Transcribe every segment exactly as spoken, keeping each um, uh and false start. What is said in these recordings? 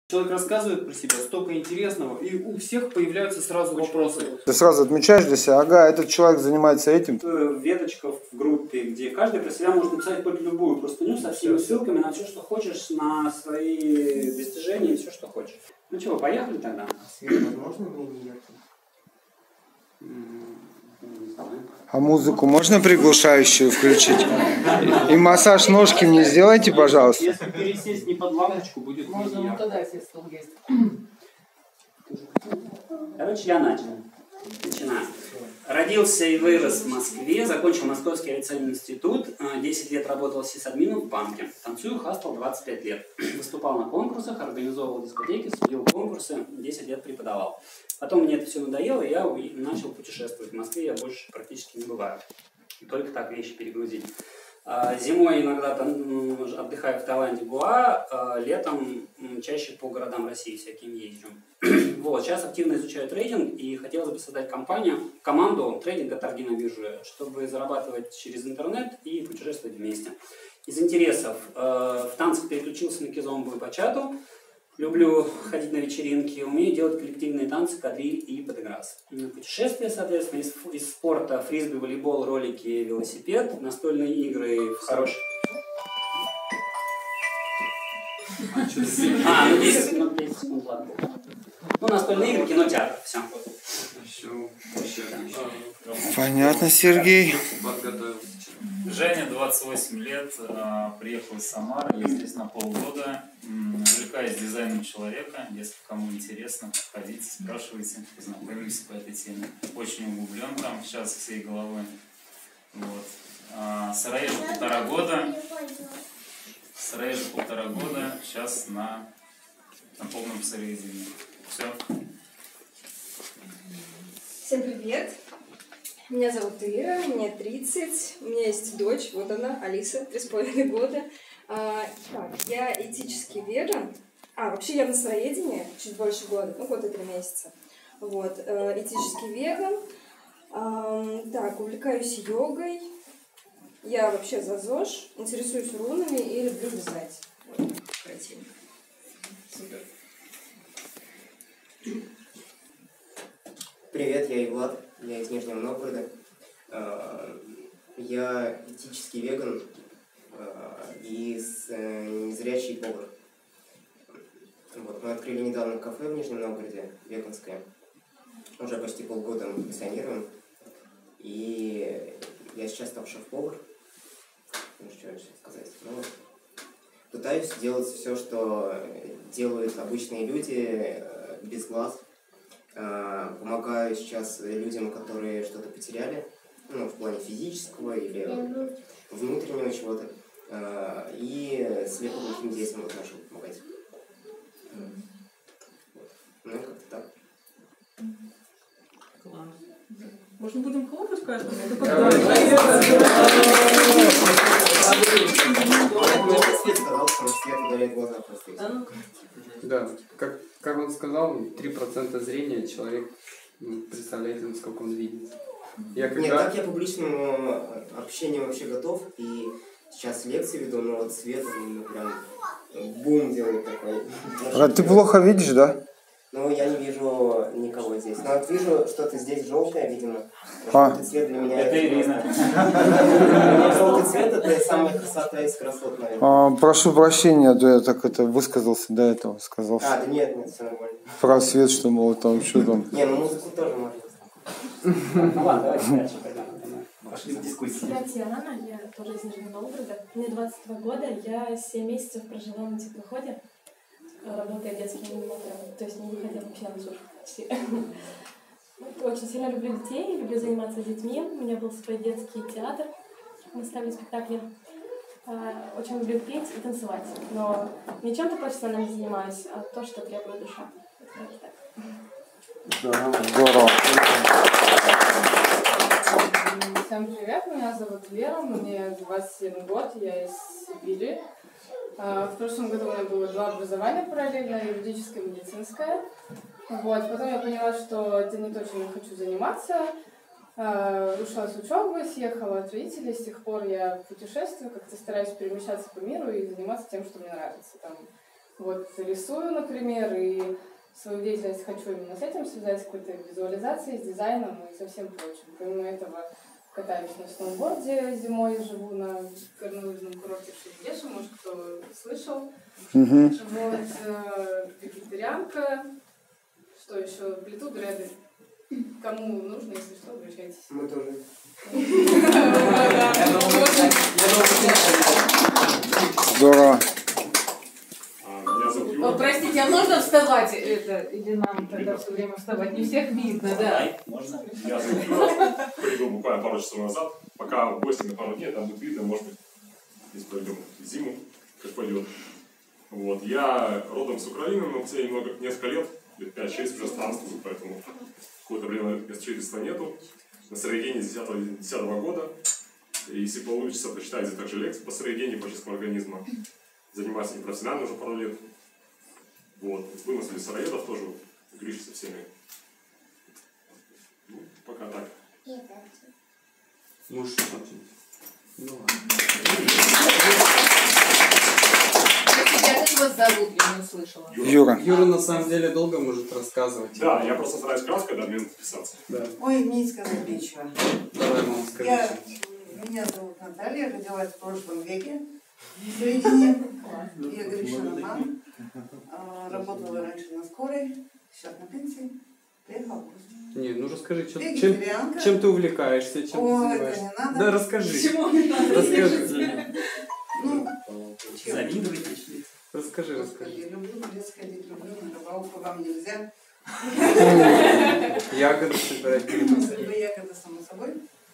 Человек рассказывает про себя, столько интересного, и у всех появляются сразу вопросы. Ты сразу отмечаешь для себя, ага, этот человек занимается этим. Веточка в группе, где каждый про себя может написать хоть любую простыню со всеми ссылками на все, что хочешь, на свои достижения и все, что хочешь. Ну чего, поехали тогда? Свет, возможно, мне не ехать? А музыку можно приглушающую включить? И массаж ножки мне сделайте, пожалуйста. Если пересесть не под лампочку, будет можно не вот тогда сесть, он есть. Короче, я начал. Начинаю. Родился и вырос в Москве, закончил Московский авиационный институт, десять лет работал сисадмином в банке. Танцую, хастал двадцать пять лет. Выступал на конкурсах, организовывал дискотеки, судил конкурсы, десять лет преподавал. Потом мне это все надоело, и я начал путешествовать. В Москве я больше практически не бываю. Только так вещи перегрузить. Зимой иногда отдыхаю в Таиланде, Гоа, летом чаще по городам России всяким езжу. Вот, сейчас активно изучаю трейдинг и хотелось бы создать компанию, команду трейдинга торги на бирже, чтобы зарабатывать через интернет и путешествовать вместе. Из интересов в танцах переключился на кизомбу и бачату. Люблю ходить на вечеринки, умею делать коллективные танцы, кадриль и подыграс. Путешествия, соответственно, из, из спорта фрисби, волейбол, ролики, велосипед, настольные игры в хороших... А, ну десять минут, десять секунд, ладно. Ну, настольные игры, кино, театр, все. Понятно, Сергей. Женя, двадцать восемь лет, приехал из Самары, я здесь на полгода, увлекаюсь дизайном человека, если кому интересно, ходите, спрашивайте, познакомимся по этой теме. Очень углублен там сейчас всей головой. Вот. Сыроежу полтора года, Сыроежу полтора года, сейчас на, на полном сыроедении. Все. Всем привет! Меня зовут Ира, мне тридцать, у меня есть дочь, вот она, Алиса, три с половиной года. А, так, я этический веган, а, вообще я на сыроедении чуть больше года, ну год и три месяца. Вот, э, этический веган, а, так, увлекаюсь йогой, я вообще за ЗОЖ, интересуюсь рунами и люблю вязать. Вот, красиво. Супер. Привет, я Влад, я из Нижнего Новгорода. Я этический веган и незрячий повар. Вот, мы открыли недавно кафе в Нижнем Новгороде, веганское. Уже почти полгода мы функционируем. И я сейчас стал шеф-повар. Ну, что еще сказать? Ну, пытаюсь делать все, что делают обычные люди, без глаз. Помогаю сейчас людям, которые что-то потеряли, ну, в плане физического или внутреннего чего-то. И слепоглухим детям вот начал помогать. Ну, как-то так. Класс. Можно будем хлопать каждому? Свет сказал, что свет ударяет глаза просто. Да, как, как он сказал, три процента зрения человек представляет, насколько он видит. Я когда... Нет, так я публичному общению вообще готов, и сейчас лекции веду, но вот свет, он прям бум делает такой. А ты плохо видишь, да? Ну, я не вижу никого здесь. Но вот вижу что-то здесь желтое, видимо. А. Желтый цвет для меня... Это Ирина. Желтый цвет — это самая красота из красот, наверное. А, прошу прощения, да я так это высказался до этого, сказал. А, да нет, нет, все нормально. Про свет, что, мол, там, что там. Не, ну музыку тоже можно. Ну ладно, давайте дальше пойдем. Пошли в дискуссию. Я Тиана, я тоже из Нижнего Новгорода. Мне двадцать два года, я семь месяцев прожила на теплоходе, работая детским аниматором, то есть не выходя вообще на сушу почти. Очень сильно люблю детей, люблю заниматься с детьми. У меня был свой детский театр, мы ставили спектакли. Очень люблю петь и танцевать, но не чем-то профессионально не занимаюсь, а то, что требует душа. Здорово. Всем привет, меня зовут Вера, мне двадцать один год, я из Сибири. В прошлом году у меня было два образования параллельно, юридическое и медицинское. Вот, потом я поняла, что это не то, чем я хочу заниматься. Ушла с учебы, съехала от родителей, с тех пор я путешествую, как-то стараюсь перемещаться по миру и заниматься тем, что мне нравится. Там Вот рисую, например, и свою деятельность хочу именно с этим связать, с какой-то визуализацией, с дизайном и со всем прочим. Помимо этого катаюсь на сноуборде зимой, живу на горнолыжном курорте в Шерегеше, может, кто слышал. Угу. Вот, э, вегетарианка, что еще, плету дреды. Кому нужно, если что, обращайтесь. Мы тоже. Здорово. О, простите, а можно вставать? Это, или нам тогда все время вставать? Не всех видно, да? Можно? Я прибыл буквально пару часов назад. Пока гости на пару дней, там будет видно, может быть, если проведем зиму, как пойдет. Вот. Я родом с Украины, но все немного, несколько лет, лет пять-шесть уже странствую, поэтому какое-то время мест жительства нету. На Сарайгене с две тысячи десятого года. И если получится, прочитайте также лекции по Сарайгене, по чисткам организма. Занимаюсь непрофессионально уже пару лет. Вот. Выносили сыроедов тоже, Гриш со всеми. Ну, пока так. Можешь смотреть. Ну ладно. Как вас зовут? Я не услышала. Юра. Юра на самом деле долго может рассказывать. Да, я просто стараюсь краской, да, мне надо подписаться. Да. Ой, мне сказать нечего. Давай, мам, скажи. Я, меня зовут Наталья, родилась в прошлом веке, в середине. Я Гришина мама. Работала раньше на скорой, сейчас на пенсии. Приехала в гости. Не, ну расскажи, чем, чем, Вегетарианка. чем ты увлекаешься, чем Ой, ты это занимаешься. не надо. Да, расскажи. Чему не надо? Расскажи. Ну, чем? Завидовать начали. Расскажи, Господи, расскажи. люблю в лес ходить, люблю на рыбалку, вам нельзя. Ягоды собирать. Люблю ягоды, само собой.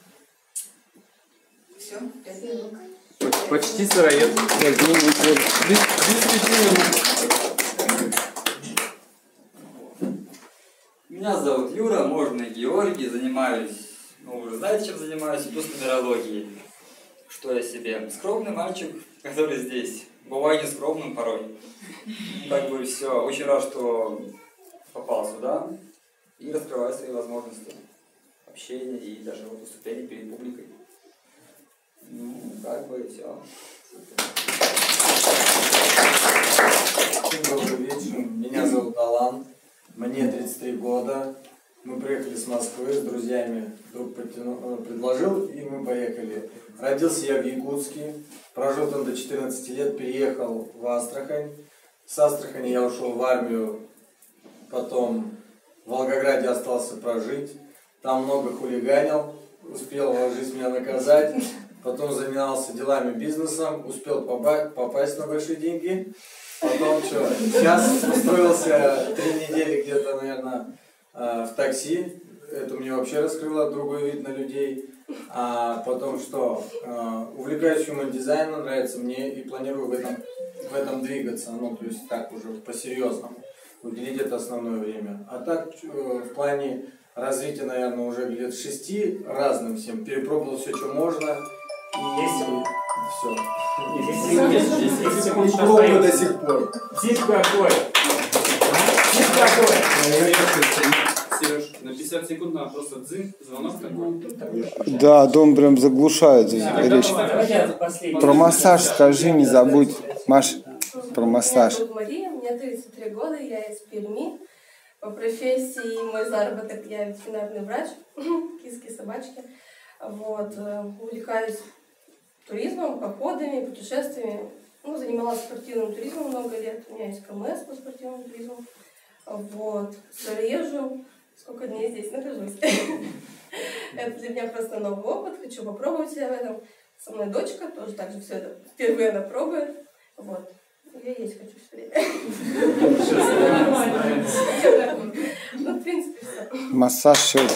Все, пять минут. Почти сыроед. Без, без пяти минут. Меня зовут Юра, можно и Георгий, занимаюсь, ну вы уже знаете, чем занимаюсь, плюс нумерологией. Что я себе? Скромный мальчик, который здесь. Бываю не скромным порой. Так бы все. Очень рад, что попал сюда и раскрываю свои возможности общения и даже вот выступления перед публикой. Ну, как бы все. Всем добрый вечер. Меня зовут Алан. Мне тридцать три года. Мы приехали с Москвы с друзьями. Друг потянул, предложил, и мы поехали. Родился я в Якутске. Прожил там до четырнадцати лет. Переехал в Астрахань. С Астрахани я ушел в армию. Потом в Волгограде остался прожить. Там много хулиганил. Успел жизнь меня наказать. Потом занимался делами, бизнесом. Успел попасть на большие деньги. Потом что? Сейчас устроился три недели где-то, наверное, в такси. Это мне вообще раскрыло другой вид на людей. А потом что? Увлекаюсь human дизайном, нравится мне и планирую в этом, в этом двигаться. Ну, то есть так уже по-серьезному. Уделить это основное время. А так в плане развития, наверное, уже лет шести разным всем. Перепробовал все, что можно. И все. И пробую до сих пор. Тип какой? Тип какой? Сереж, на пятьдесят секунд надо просто дзынь, звонок такой. Да, дом прям заглушает речь. Про массаж скажи, не забудь. Маш, про массаж. Меня зовут Мария, мне тридцать три года, я из Перми. По профессии мой заработок, я ветеринарный врач, киски, собачки. Вот, увлекаюсь туризмом, походами, путешествиями. Ну, занималась спортивным туризмом много лет. У меня есть КМС по спортивному туризму. Вот. Сыроежу. Сколько дней здесь нахожусь. Это для меня просто новый опыт. Хочу попробовать себя в этом. Со мной дочка тоже так же все это впервые она пробует. Вот. Я есть хочу все время. Ну, в принципе, все. Массаж, что это?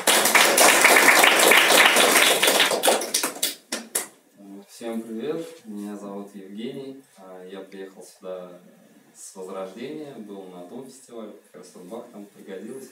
Всем привет, меня зовут Евгений, я приехал сюда с Возрождения, был на том фестивале, как раз Бах там пригодилось.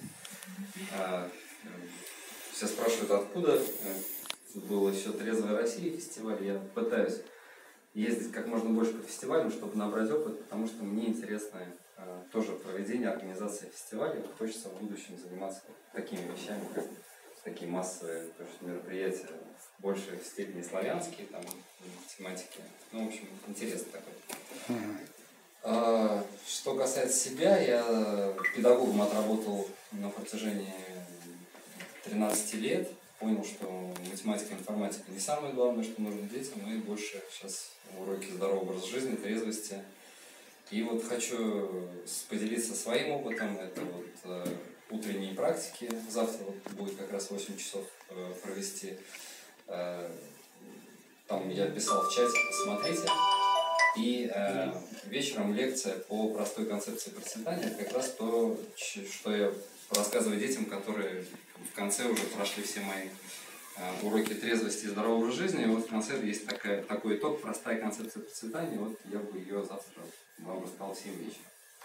Все спрашивают, откуда, был еще «Трезвая Россия» фестиваль, я пытаюсь ездить как можно больше по фестивалям, чтобы набрать опыт, потому что мне интересно тоже проведение, организация фестивалей, хочется в будущем заниматься такими вещами, как такие массовые мероприятия, в большей степени славянские, там, тематики. Ну, в общем, интересно такое. А, что касается себя, я педагогом отработал на протяжении тринадцати лет. Понял, что математика и информатика не самое главное, что нужно детям, и больше сейчас уроки здорового образа жизни, трезвости. И вот хочу поделиться своим опытом. Это вот э, утренние практики. Завтра вот будет как раз восемь часов э, провести. Э, там я писал в чате, посмотрите. И э, вечером лекция по простой концепции процветания. Это как раз то, что я рассказываю детям, которые в конце уже прошли все мои э, уроки трезвости и здорового образа жизни. И вот в конце есть такая, такой итог, простая концепция процветания. Вот я бы ее завтра вам рассказал в семь вечера.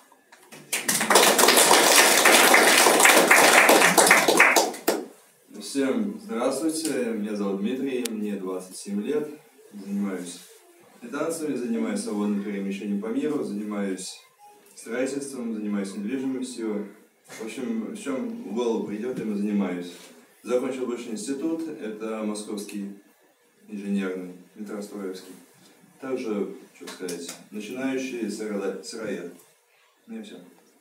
Всем здравствуйте, меня зовут Дмитрий, мне двадцать семь лет, занимаюсь танцами, занимаюсь свободным перемещением по миру, занимаюсь строительством, занимаюсь недвижимостью. В общем, в чем в голову придет, им и занимаюсь. Закончил высший институт, это Московский инженерный, метростроевский. Также, что сказать, начинающий сыроед. Ну и все.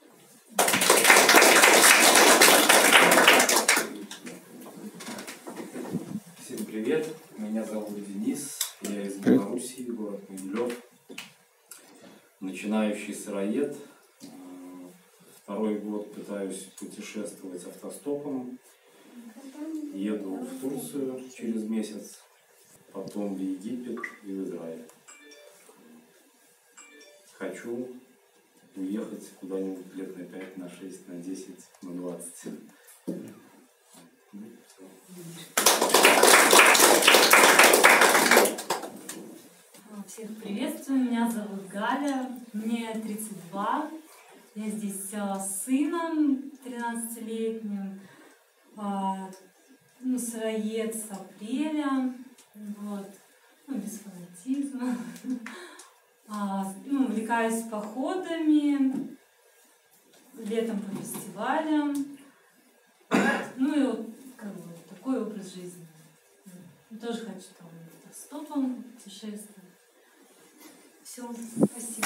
Всем привет, меня зовут Денис, я из Белоруссии, город Могилев. Начинающий сыроед. Второй год пытаюсь путешествовать автостопом. Еду в Турцию через месяц, потом в Египет и в Израиль. Хочу уехать куда-нибудь лет на пять, на шесть, на десять, на двадцать. Всех приветствую, меня зовут Галя, мне тридцать два. Я здесь с сыном тринадцатилетним, ну, сыроед с апреля, вот, ну, без фанатизма. А, ну, увлекаюсь походами, летом по фестивалям, ну и вот как бы такой образ жизни. Тоже хочу там автостопом путешествовать. Все, спасибо.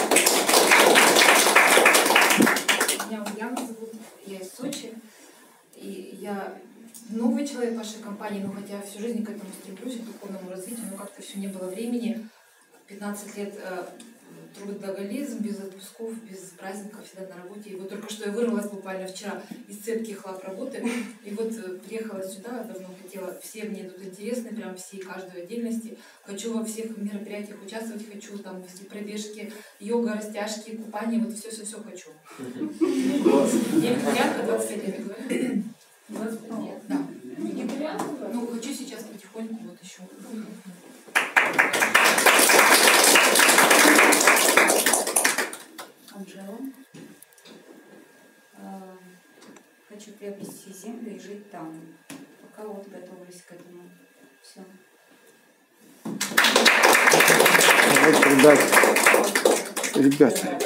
Меня Ульяна зовут, я из Сочи. И я новый человек в вашей компании, но хотя всю жизнь к этому стремлюсь, к духовному развитию, но как-то все не было времени. пятнадцать лет э, трудоголизм, без отпусков, без праздников, всегда на работе. И вот только что я вырвалась буквально вчера из цепких лап работы. И вот э, приехала сюда, давно хотела. Все мне тут интересны, прям все, каждой отдельности. Хочу во всех мероприятиях участвовать, хочу там все пробежки, йога, растяжки, купание, вот все-все-все хочу. Я вегетарианка, двадцать пять лет, говорю. двадцать пять лет, да. Вегетарианка? Ну, хочу сейчас потихоньку вот еще. Анжела. Хочу приобрести землю и жить там. Пока вот готовлюсь к этому. Все. Ребята.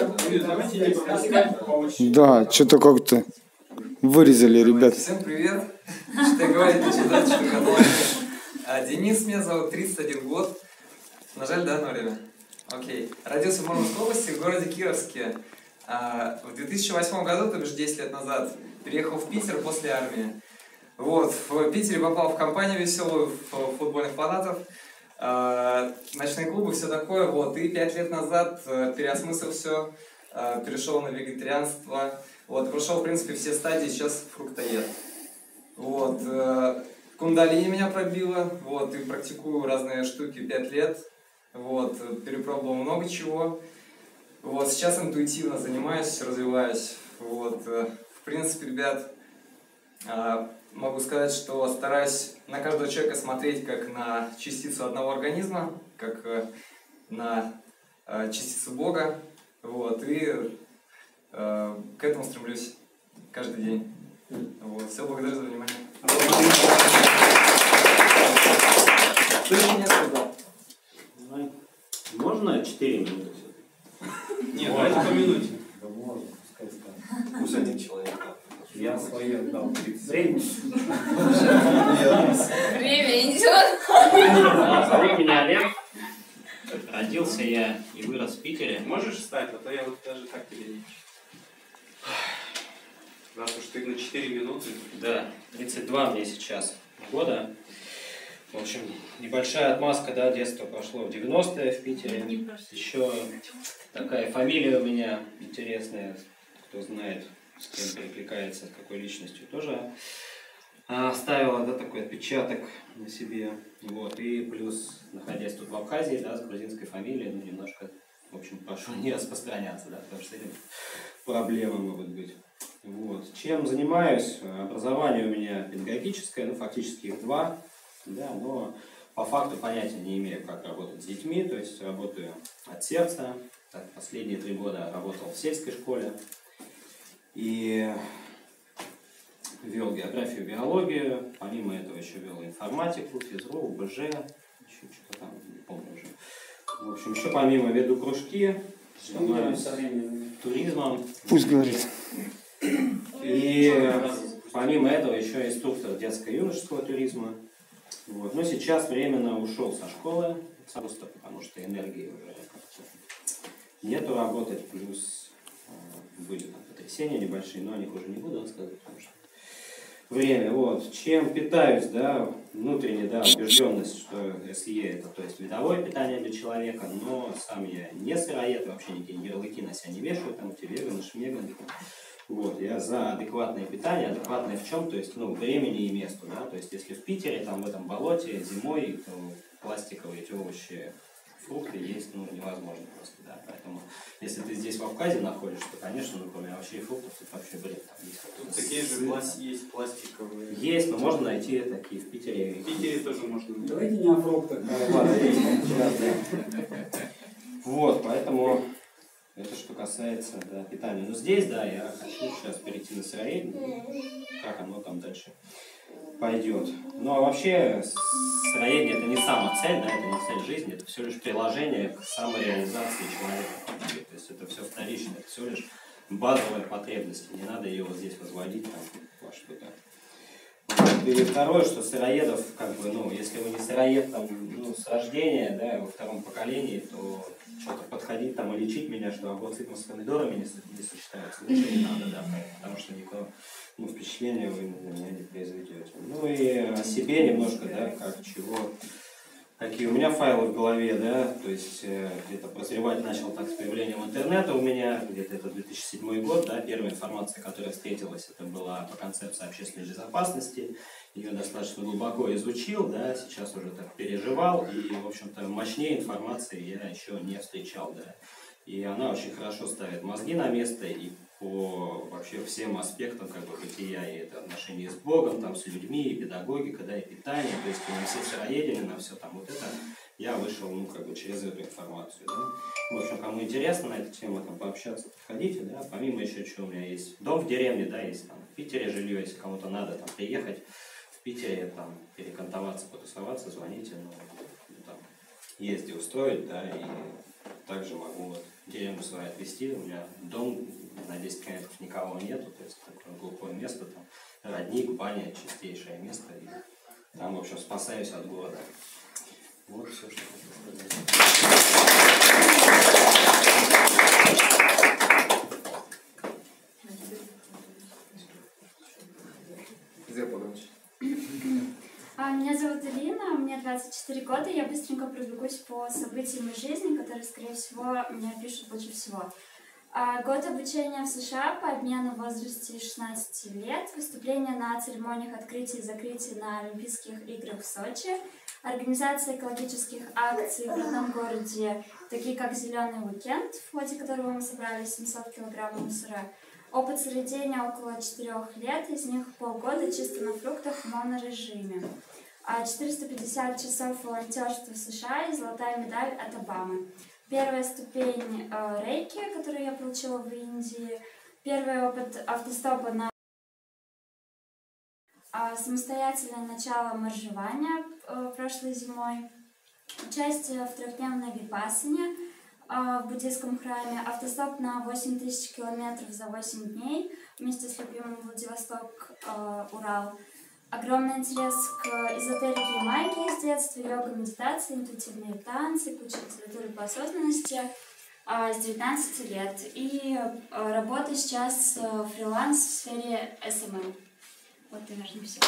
Да, что-то как-то вырезали, ребята. Всем привет. Что говорить, читать, что готовить. Денис, меня зовут, тридцать один год. Нажали, да, на время? Окей. Родился в Мурманской области, в городе Кировске. В две тысячи восьмом году, то бишь десять лет назад, переехал в Питер после армии. Вот, в Питере попал в компанию веселую, в футбольных фанатов, ночные клубы, все такое. Вот, и пять лет назад переосмыслил все, перешел на вегетарианство. Вот, прошел, в принципе, все стадии, сейчас фруктоед. Вот, кундалини меня пробило, вот, и практикую разные штуки пять лет. Вот, перепробовал много чего. Вот, сейчас интуитивно занимаюсь, развиваюсь. Вот, в принципе, ребят, могу сказать, что стараюсь на каждого человека смотреть как на частицу одного организма, как на частицу Бога. Вот, и к этому стремлюсь каждый день. Вот, все, благодарю за внимание. Кто еще не сказал? Можно четыре минуты? Нет, давайте по минуте. Да можно, пускай скажет. Пусть один человек. Я свои отдал тридцать. Время идет. Зови меня Олег. Родился я и вырос в Питере. Можешь встать, а то я вот даже так тебе не... Раз уж ты на четыре минуты. Да, тридцать два мне сейчас года. В общем, небольшая отмазка, да, детство прошло в девяностые в Питере. Еще такая фамилия у меня интересная, кто знает, с кем перекликается, с какой личностью, тоже оставила, да, такой отпечаток на себе. Вот. И плюс, находясь тут в Абхазии, да, с грузинской фамилией, ну, немножко, в общем, прошу не распространяться, да, потому что с этим проблемы могут быть. Вот. Чем занимаюсь? Образование у меня педагогическое, ну, фактически их два, да, но по факту понятия не имею, как работать с детьми, то есть работаю от сердца. Так, последние три года работал в сельской школе и вел географию, биологию, помимо этого еще вел информатику, физру, УБЖ, еще что-то там, не помню уже. В общем, еще помимо веду кружки, занимаюсь туризмом. Пусть говорит. И помимо этого еще инструктор детско-юношеского туризма. Вот. Но сейчас временно ушел со школы, просто потому что энергии уже нету работать, плюс э, были там потрясения небольшие, но о них уже не буду рассказывать, потому что время. Вот. Чем питаюсь, да, внутренне, да, убежденность, что СЕ это, то есть видовое питание для человека, но сам я не сыроед, вообще никакие ярлыки на себя не вешаю, там эти веганы, шмеганы. Вот, я за адекватное питание, адекватное в чем, то есть, ну, времени и месту, да, то есть, если в Питере, там, в этом болоте, зимой, то пластиковые эти овощи, фрукты есть, ну, невозможно просто, да, поэтому, если ты здесь в Абхазии находишься, то, конечно, ну, кроме овощей и фруктов, тут вообще бред, там есть. Тут такие же пласт... есть пластиковые. Есть, но можно найти такие в Питере. В Питере тоже можно. Давайте не о фруктах. Вот, поэтому... Это что касается, да, питания. Но здесь, да, я хочу сейчас перейти на сыроедение, как оно там дальше пойдет. Ну а вообще сыроедение это не сама цель, да, это не цель жизни, это все лишь приложение к самореализации человека. То есть это все вторично, это все лишь базовая потребность. Не надо ее вот здесь возводить там во что-то. И второе, что сыроедов, как бы, ну, если вы не сыроед там, ну, с рождения, да, во втором поколении, то что-то подходить там и лечить меня, что огурцы с помидорами не, не сочетаются, лучше не надо, да, потому что никакого, ну, впечатления вы на меня не произведете. Ну и о себе немножко, да, как, чего, какие у меня файлы в голове, да, то есть э, где-то прозревать начал так с появлением интернета у меня, где-то это две тысячи седьмой год, да, первая информация, которая встретилась, это была по концепции общественной безопасности, ее достаточно глубоко изучил, да, сейчас уже так переживал, и, в общем-то, мощнее информации я еще не встречал, да, и она очень хорошо ставит мозги на место, и по вообще всем аспектам, как бы, бытия, и это отношения с Богом, там, с людьми, и педагогика, да, и питание, то есть на все сыроедения, на все там вот это, я вышел, ну, как бы, через эту информацию, да. В общем, кому интересно на эту тему, там, пообщаться, приходите, да, помимо еще чего, у меня есть дом в деревне, да, есть там в Питере жилье, если кому-то надо там приехать, в Питере, там, перекантоваться, потусоваться, звоните, ну, там, есть где устроить, да, и также могу вот деревню свою отвезти, у меня дом на десять километров никого нету, то есть такое глухое место, там, родник, баня, чистейшее место, и там, в общем, спасаюсь от города. Вот все, что хочу А, Меня зовут Алина, мне двадцать четыре года, я быстренько пробегусь по событиям из жизни, которые, скорее всего, меня пишут больше всего. А, Год обучения в США по обмену в возрасте шестнадцати лет, выступления на церемониях открытия и закрытия на Олимпийских играх в Сочи, организация экологических акций в родном городе, такие как «Зеленый уикенд», в ходе которого мы собрали семьсот килограммов мусора, опыт сыроедения около четырех лет, из них полгода чисто на фруктах в монорежиме, четыреста пятьдесят часов волонтерства в США и золотая медаль от Обамы. Первая ступень э, рейки, которую я получила в Индии. Первый опыт автостопа на э, самостоятельное начало моржевания э, прошлой зимой. Участие в трехдневной випассане э, в буддийском храме. Автостоп на восемь тысяч километров за восемь дней вместе с любимым Владивосток, э, Урал. огромный интерес к эзотерике и магии с детства, йога, медитация, интуитивные танцы, куча литературы по осознанности а, с девятнадцати лет. И а, работаю сейчас а, фриланс в сфере эс эм эм. Вот, наверное, все.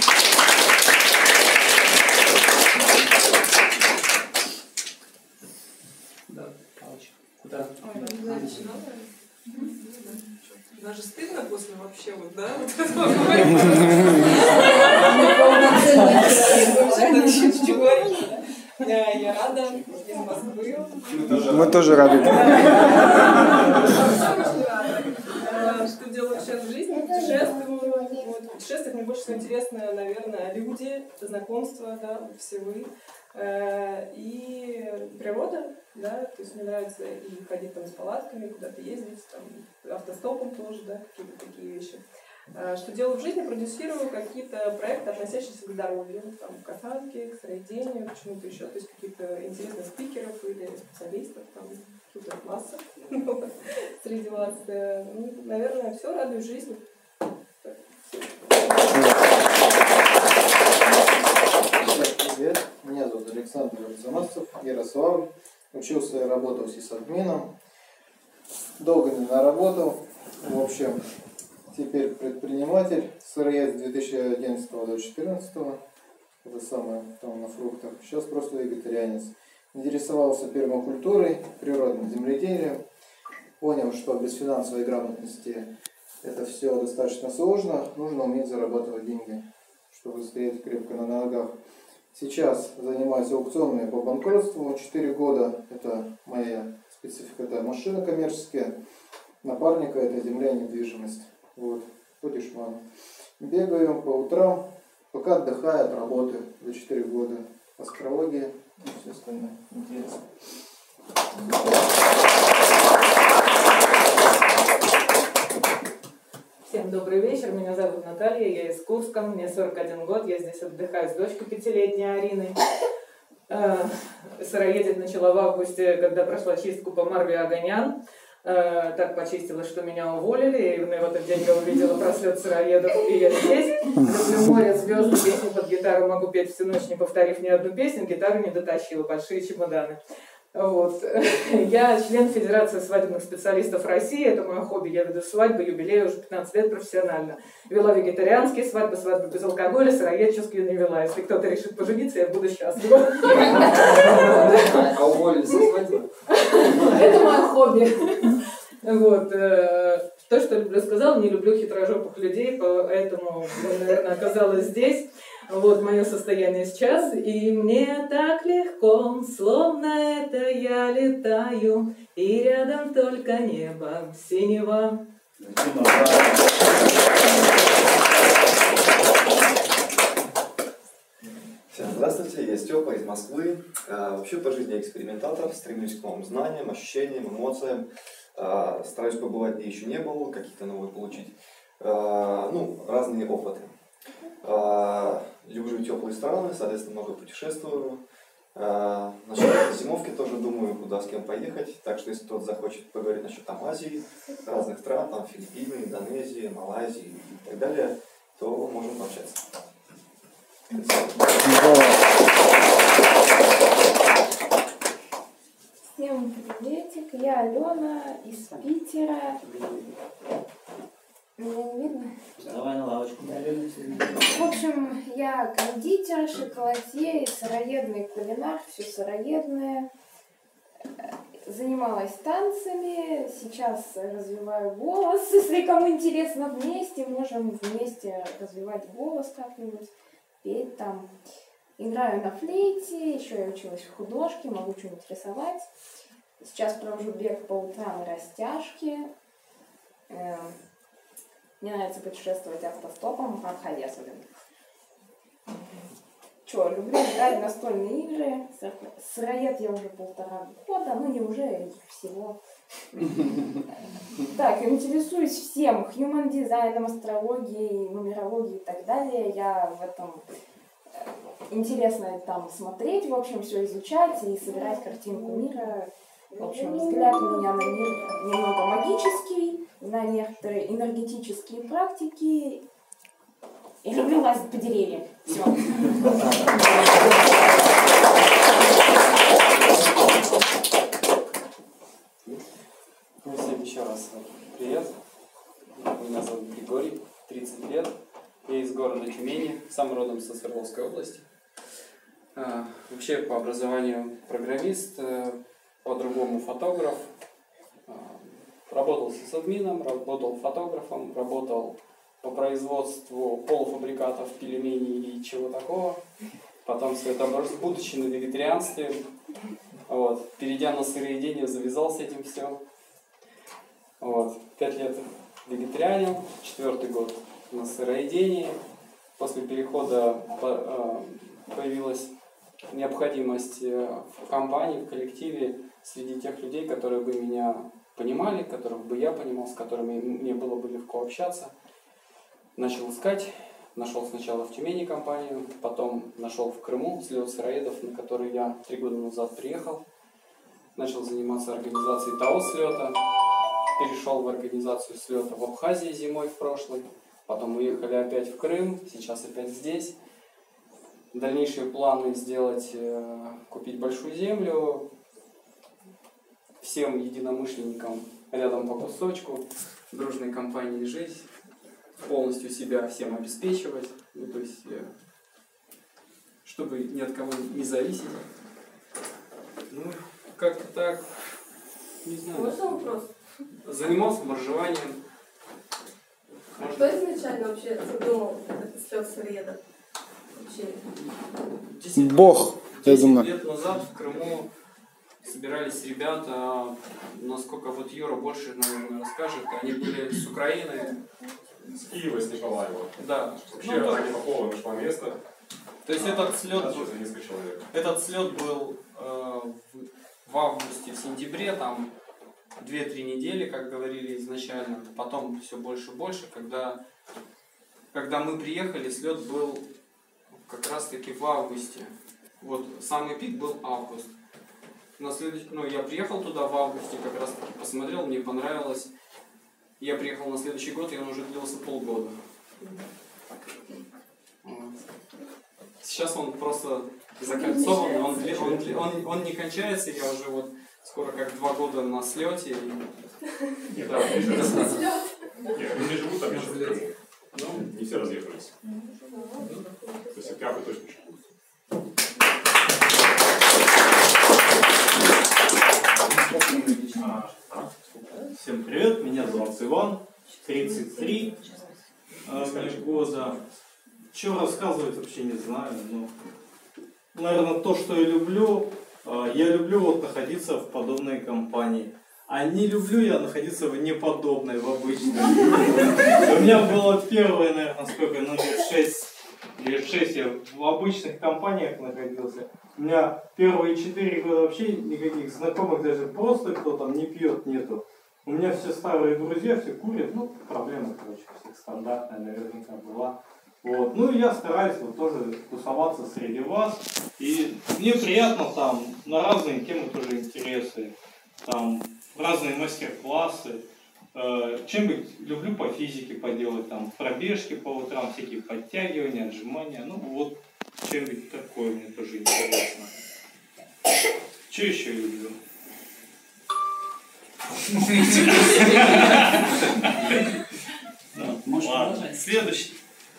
Да, палочка. Куда? Ой, не знаю, даже стыдно после вообще вот, да? Вот этого говорить. Я рада из Москвы. Мы тоже рады. Что делаю сейчас в жизни? Путешествую. Вот. В путешествиях мне больше всего интересно, наверное, люди, знакомства, да, всевы. И природа, да, то есть мне нравится и ходить там с палатками, куда-то ездить, там, автостопом тоже, да, какие-то такие вещи. Что делаю в жизни? Продюсирую какие-то проекты, относящиеся к здоровью, там, к осанке, к сыроедению, к чему-то еще, то есть каких-то интересных спикеров или специалистов, там, тут их масса среди вас. Ну, наверное, все, радуюсь жизни. Привет, меня зовут Александр Арзамасов, Ярославль. Учился и работал сисадмином. Долго не наработал. В общем, теперь предприниматель. Сыроед с две тысячи одиннадцатого до две тысячи четырнадцатого. Это самое, там на фруктах. Сейчас просто вегетарианец. Интересовался пермакультурой, природным земледелием. Понял, что без финансовой грамотности это все достаточно сложно. Нужно уметь зарабатывать деньги, чтобы стоять крепко на ногах. Сейчас занимаюсь аукционами по банкротству. четыре года это моя специфика, это машины коммерческие. Напарника это земля и недвижимость. Вот, ходишь, мама. Бегаю по утрам, пока отдыхаю от работы за четыре года. Астрология и все остальное. Интересно. Всем добрый вечер, меня зовут Наталья, я из Курска, мне сорок один год, я здесь отдыхаю с дочкой пятилетней Ариной. Сыроедить начала в августе, когда прошла чистку по Марве Аганян. Так почистила, что меня уволили, и в этот день я увидела просвет сыроедов, и я здесь. Люблю море, звезды, песни под гитару могу петь всю ночь, не повторив ни одну песню, гитару не дотащила, большие чемоданы. Вот. Я член Федерации свадебных специалистов России, это мое хобби, я веду свадьбы, юбилей уже пятнадцать лет профессионально. Вела вегетарианские свадьбы, свадьбы без алкоголя, сыроедческие не вела. Если кто-то решит пожениться, я буду счастлива. А уволили со свадьбы? Это мое хобби. Вот. То, что люблю, сказала, не люблю хитрожопых людей, поэтому, наверное, оказалась здесь. Вот мое состояние сейчас, и мне так легко, словно это я летаю, и рядом только небо синего. Всем здравствуйте, я Степа из Москвы. А, вообще по жизни экспериментатор, стремлюсь к новым знаниям, ощущениям, эмоциям. А, стараюсь побывать где еще не был, каких-то новых получить. А, ну, разные опыты. А, люблю теплые страны, соответственно, много путешествую. А, насчет зимовки тоже думаю, куда с кем поехать. Так что, если кто-то захочет поговорить насчет там Азии, разных стран, там Филиппины, Индонезии, Малайзии и так далее, то можем пообщаться. Всем приветик, я Алена из Питера. Меня не видно? Давай на лавочку. В общем, я кондитер, шоколадье, сыроедный кулинар, все сыроедное. Занималась танцами, сейчас развиваю голос. Если кому интересно, вместе можем вместе развивать голос как-нибудь, петь там. Играю на флейте, еще я училась в художке, могу что-нибудь рисовать. Сейчас провожу бег по утрам и растяжки. Мне нравится путешествовать автостопом, обходя особенно. Че, люблю играть в настольные игры. Сыроед я уже полтора года, ну не уже, всего. Так, интересуюсь всем, human дизайном, астрологией, нумерологией и так далее. Я в этом интересно там смотреть, в общем, все изучать и собирать картинку мира. В общем, взгляд у меня на мир немного магический, на некоторые энергетические практики. И люблю лазить по деревьям. Все. Всем еще раз привет. Меня зовут Григорий, тридцать лет. Я из города Тюмени, сам родом со Свердловской области. А, вообще по образованию программист, по-другому фотограф. А, работал сисадмином, работал фотографом, работал по производству полуфабрикатов, пельменей и чего такого. Потом все это, будучи на вегетарианстве, вот, перейдя на сыроедение, завязал с этим все. Вот, пять лет вегетарианил, четвертый год на сыроедении. После перехода появилась необходимость в компании, в коллективе, среди тех людей, которые бы меня понимали, которых бы я понимал, с которыми мне было бы легко общаться. Начал искать, нашел сначала в Тюмени компанию, потом нашел в Крыму слет сыроедов, на который я три года назад приехал. Начал заниматься организацией того слета, перешел в организацию слета в Абхазии зимой в прошлой, потом уехали опять в Крым, сейчас опять здесь. Дальнейшие планы сделать, купить большую землю, всем единомышленникам рядом по кусочку, дружной компанией жить, полностью себя всем обеспечивать, ну, то есть, чтобы ни от кого не зависеть. Ну, как-то так, не знаю. Можно вопрос? Занимался моржеванием. А кто изначально вообще задумал этот слет сыроеда? Бог, я думаю. десять лет назад в Крыму собирались ребята, насколько вот Юра больше, наверное, расскажет, они были с Украины. С Киева, с Николаева. Да. Вообще, ну, они попало нашло место. То есть этот слет, был, этот слет был э, в, в августе, в сентябре, там две-три недели, как говорили изначально, потом все больше и больше, когда, когда мы приехали, слет был как раз таки в августе. Вот самый пик был август. На следующий, ну, я приехал туда в августе, как раз таки посмотрел, мне понравилось. Я приехал на следующий год, и он уже длился полгода. Вот. Сейчас он просто закольцован, он, он, он, он не кончается, я уже вот скоро как два года на слете. И... Нет, да, они не живут там еще. Ну, не все разъехались. То есть октябрь точно еще будет. Всем привет, меня зовут Иван, тридцать три э, мне года. Что рассказывать вообще не знаю, но, наверное, то, что я люблю, э, я люблю вот находиться в подобной компании. А не люблю я находиться в неподобной, в обычной. У меня было первое, наверное, сколько, ну, лет шесть, лет шесть я в обычных компаниях находился. У меня первые четыре года вообще никаких знакомых, даже просто кто там не пьет, нету. У меня все старые друзья, все курят, ну, проблема, короче, всех стандартная наверняка была. Вот. Ну, и я стараюсь вот тоже тусоваться среди вас. И мне приятно там на разные темы тоже интересы. Там разные мастер-классы. Э, чем-нибудь люблю по физике поделать, там пробежки по утрам, всякие подтягивания, отжимания. Ну, вот чем-нибудь такое мне тоже интересно. Что еще люблю? Ладно, следующий.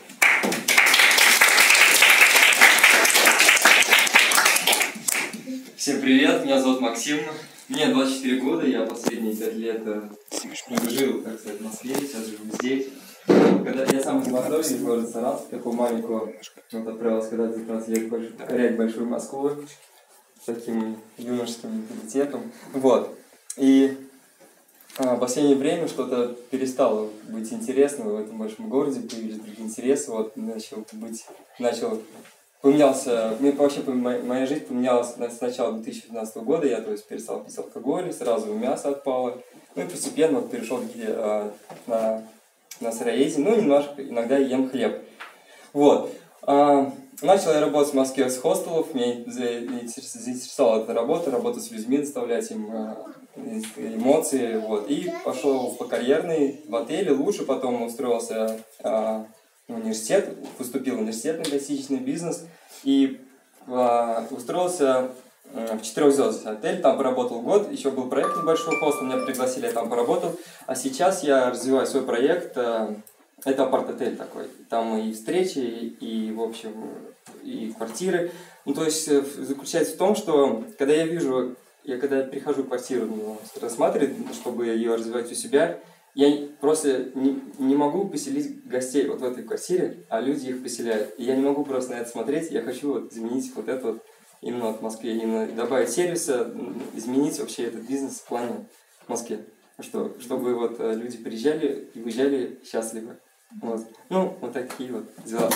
Всем привет, меня зовут Максим, мне двадцать четыре года, я последние пять лет жил, как сказать, в Москве, сейчас живу здесь. Когда я сам из Мордовии, из города Саратов, такого маленького, вот отправился когда-то за пятнадцать лет покорять большую Москву с таким юношеским менталитетом. Вот. И а, в последнее время что-то перестало быть интересным в этом большом городе, появились другие интересы, вот, начал быть, начал, поменялся, мне вообще моя жизнь поменялась с начала две тысячи пятнадцатого года, я, то есть, перестал пить алкоголь, сразу мясо отпало, ну и постепенно вот, перешел а, на, на сыроедение, ну немножко, иногда ем хлеб. Вот. А, начал я работать в Москве с хостелов, меня заинтересовала эта работа, работа с людьми, доставлять им эмоции, вот, и пошел по карьерной в отеле, лучше потом устроился а, в университет, поступил в университет на гостиничный бизнес и э, устроился э, в четырехзвездочный отель, там поработал год, еще был проект небольшой хост, меня пригласили, я там поработал, а сейчас я развиваю свой проект, э, это апарт-отель такой, там и встречи, и, и в общем, и квартиры, ну то есть заключается в том, что когда я вижу, я когда прихожу в квартиру, ну, рассматривать, чтобы ее развивать у себя, я просто не, не могу поселить гостей вот в этой квартире, а люди их поселяют. И я не могу просто на это смотреть, я хочу вот изменить вот это вот именно вот в Москве, именно добавить сервиса, изменить вообще этот бизнес в плане в Москве. Что, чтобы вот люди приезжали и уезжали счастливы. Вот. Ну, вот такие вот дела.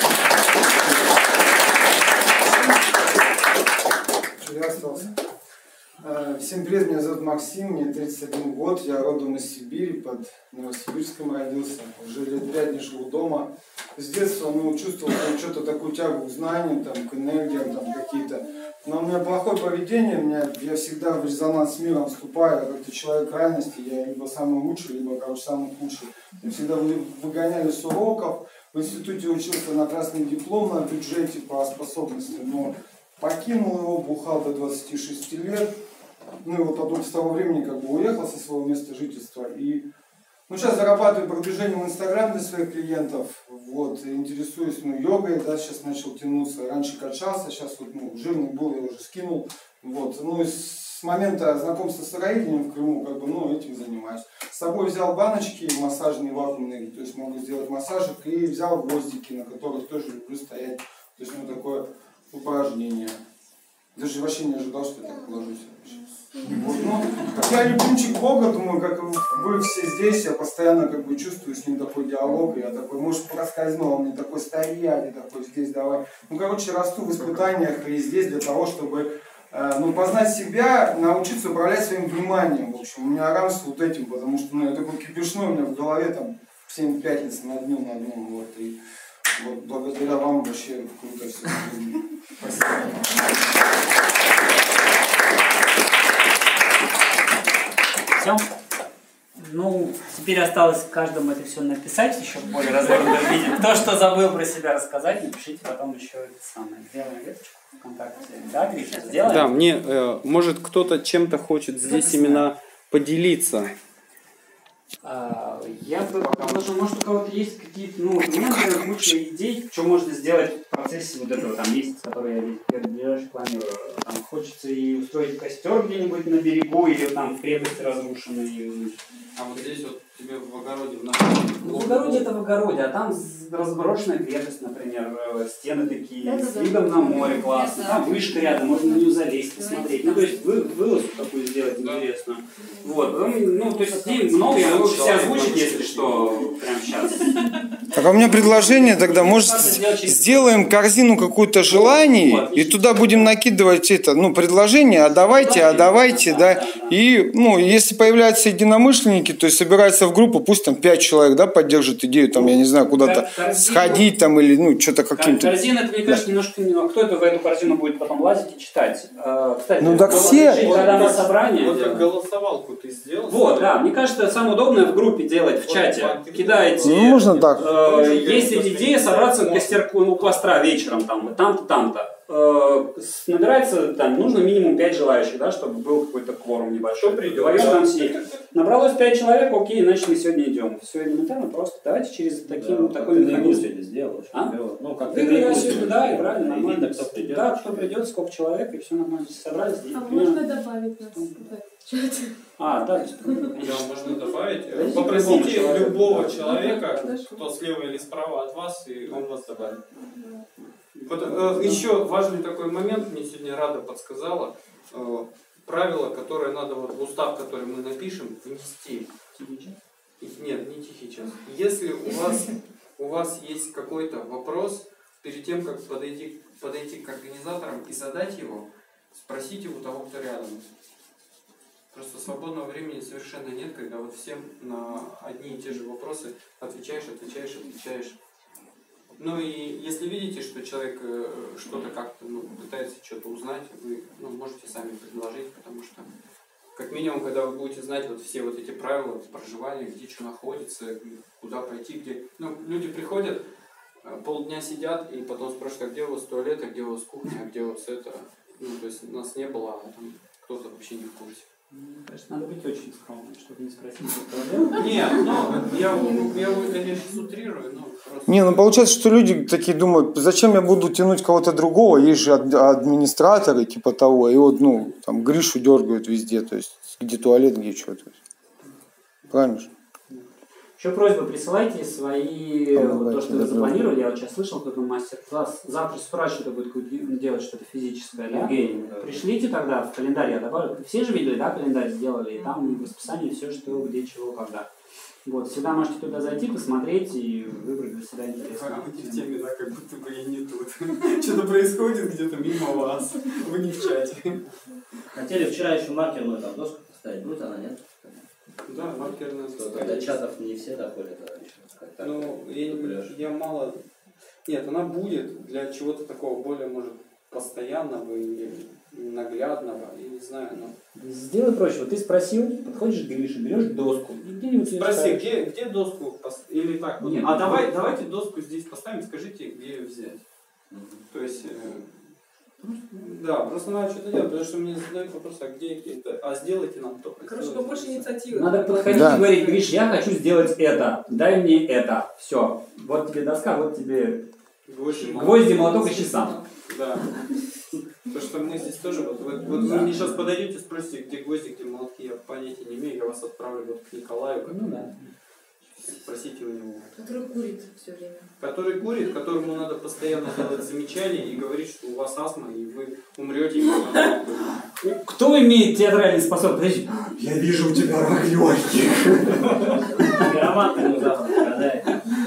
Я остался. Всем привет, меня зовут Максим, мне тридцать один год, я родом из Сибири, под Новосибирском родился, уже лет пять не живу дома. С детства ну, чувствовал что-то такую тягу к знаниям, там, к энергиям там, какие-то. Но у меня плохое поведение, меня, я всегда в резонанс с миром вступаю, я как-то человек крайности, я либо самый лучший, либо, короче, самый худший. Меня всегда выгоняли с уроков, в институте учился на красный диплом на бюджете по способностям, но покинул его, бухал до двадцати шести лет. Ну и вот потом с того времени как бы уехал со своего места жительства. И ну, сейчас зарабатываю продвижением в Инстаграм для своих клиентов. Вот, интересуюсь ну, йогой, да, сейчас начал тянуться. Раньше качался, сейчас вот ну, жирный был, я уже скинул. Вот, ну и с момента знакомства с сыроедением в Крыму, как бы, ну, этим занимаюсь. С собой взял баночки массажные, вакуумные, то есть могу сделать массажик. И взял гвоздики, на которых тоже люблю стоять. То есть, ну, такое упражнение. Даже вообще не ожидал, что я так положусь. Вот, ну, я любимчик Бога, думаю, как вы все здесь, я постоянно как бы чувствую с ним такой диалог, и я такой, может, проскользнул, он мне такой стоять, и такой здесь давай. Ну, короче, расту в испытаниях и здесь для того, чтобы э, ну, познать себя, научиться управлять своим вниманием. В общем, у меня рам с вот этим, потому что ну, я такой кипишной, у меня в голове там семь пятниц на дню, на одном, вот, и вот благодаря вам вообще круто все. Спасибо. Все. Ну, теперь осталось каждому это все написать еще в более развернутом виде. То, что забыл про себя рассказать, напишите потом еще это самое. Сделаем веточку ВКонтакте. Да, Гриша, сделаем? Да, мне, э, может, кто-то чем-то хочет здесь именно поделиться. А, я бы предложил, может, у кого-то есть какие-то, ну, у меня, например, куча идей, что можно сделать в процессе вот этого там месяца, который я в ближайший планирую. Там хочется и устроить костер где-нибудь на берегу, или там в крепости разрушенной. А вот здесь вот тебе в огороде в нашем... Ну, в огороде это в огороде, а там разброшенная крепость, например, стены такие, да, с видом на море классно, там вышка рядом, можно на нее залезть, посмотреть. Ну, то есть вы, вылазку такую сделать интересную. Вот, ну, то есть идей много, я могу все озвучить, если что, прямо сейчас. Так, а у меня предложение тогда, может, сделаем корзину какую-то желаний, и туда будем накидывать это, ну, предложение, а давайте, а давайте, да, и, ну, если появляются единомышленники, то есть собираются в группу, пусть там пять человек, да, поддержат идею, там, я не знаю, куда-то сходить, там, или, ну, что-то каким-то... Корзина, это, мне кажется, немножко... А кто это в эту корзину будет потом лазить и читать? Кстати, ну, так все... Когда на собрании... Вот как голосовалку ты сделал. Вот, да, мне кажется, самое удобное в группе делать, в чате. Кидаете... Ну, можно так. Есть идея собраться к костерку, у костра вечером, там, там-то, там-то. Набирается, там, нужно минимум пять желающих, да, чтобы был какой-то кворум небольшой. Вдвоем там сидеть. Набралось пять человек, окей, значит мы сегодня идем. Все элементарно, просто давайте через таким, да, такой механизм. Сделаешь, а? Ну, как ты сегодня, да, и правильно, нормально. Видно, кто придет. Да, кто придет, сколько человек, и все нормально. Собрались. А можно добавить нас в чат? А, да, да, можно добавить. Попросите любого человека, кто слева или справа от вас, и он вас добавит. Вот, э, еще важный такой момент, мне сегодня Рада подсказала, э, правило, которое надо вот в устав, который мы напишем, внести. Нет, не тихий час. Если у вас, у вас есть какой-то вопрос, перед тем, как подойти, подойти к организаторам и задать его, спросите у того, кто рядом. Просто свободного времени совершенно нет, когда вот всем на одни и те же вопросы отвечаешь, отвечаешь, отвечаешь. Ну и если видите, что человек что-то как-то ну, пытается что-то узнать, вы ну, можете сами предложить, потому что как минимум, когда вы будете знать вот все вот эти правила проживания, где что находится, куда пойти, где... Ну, люди приходят, полдня сидят, и потом спрашивают, а где у вас туалет, а где у вас кухня, а где у вас это... Ну, то есть нас не было, а там кто-то вообще не в курсе. Конечно, надо быть очень скромным, чтобы не спросить туалет. Нет, ну, я, я, я сейчас утрирую, но просто... Не, ну получается, что люди такие думают, зачем я буду тянуть кого-то другого, есть же ад- администраторы типа того, и вот, ну, там, Гришу дергают везде, то есть, где туалет, где что, то есть. Правильно же? Еще просьба, присылайте свои, вот то, что вы запланировали. Я вот сейчас слышал какой-то мастер-класс. Завтра с утра что-то будет делать, что-то физическое, да? Пришлите тогда в календарь, я добавлю. Все же видели, да, календарь сделали, и там в расписании все, что, где, чего, когда. Вот, всегда можете туда зайти, посмотреть и выбрать для себя интересно. А вы в теме, да, как будто бы я не тут. Что-то происходит где-то мимо вас. Вы не в чате. Хотели вчера еще маркерную там доску поставить, будет она, нет? Да, маркерная доска. До чатов не все доходят, а еще. Ну, я, я мало... Нет, она будет для чего-то такого более, может, постоянного или наглядного, я не знаю, но... Сделай проще. Вот ты спросил, подходишь к Грише, берешь доску. Где-нибудь Спроси, где, где доску поставить? Или так вот. Нет, а ну, давай, вот. давайте доску здесь поставим, скажите, где ее взять. То есть... Э, да, просто надо что-то делать, потому что мне задают вопрос, а где это? А сделайте нам то. Короче, побольше инициативы. Надо подходить Да. и говорить, Гриш, я хочу сделать это, дай мне это. Все. Вот тебе доска, вот тебе Гвозди, гвозди, молоток и часа. Да. Потому что мы здесь тоже, вот, вот, вот вы мне сейчас подойдете, спросите, где гвозди, где молотки, я понятия не имею, я вас отправлю вот к Николаю, который, ну, да. спросите у него. Который курит все время. Который курит, которому надо постоянно делать замечания и говорить, что у вас астма, и вы умрете. Кто имеет театральные способности? Подожди. Я вижу у тебя рак легких. Грамотный завтра,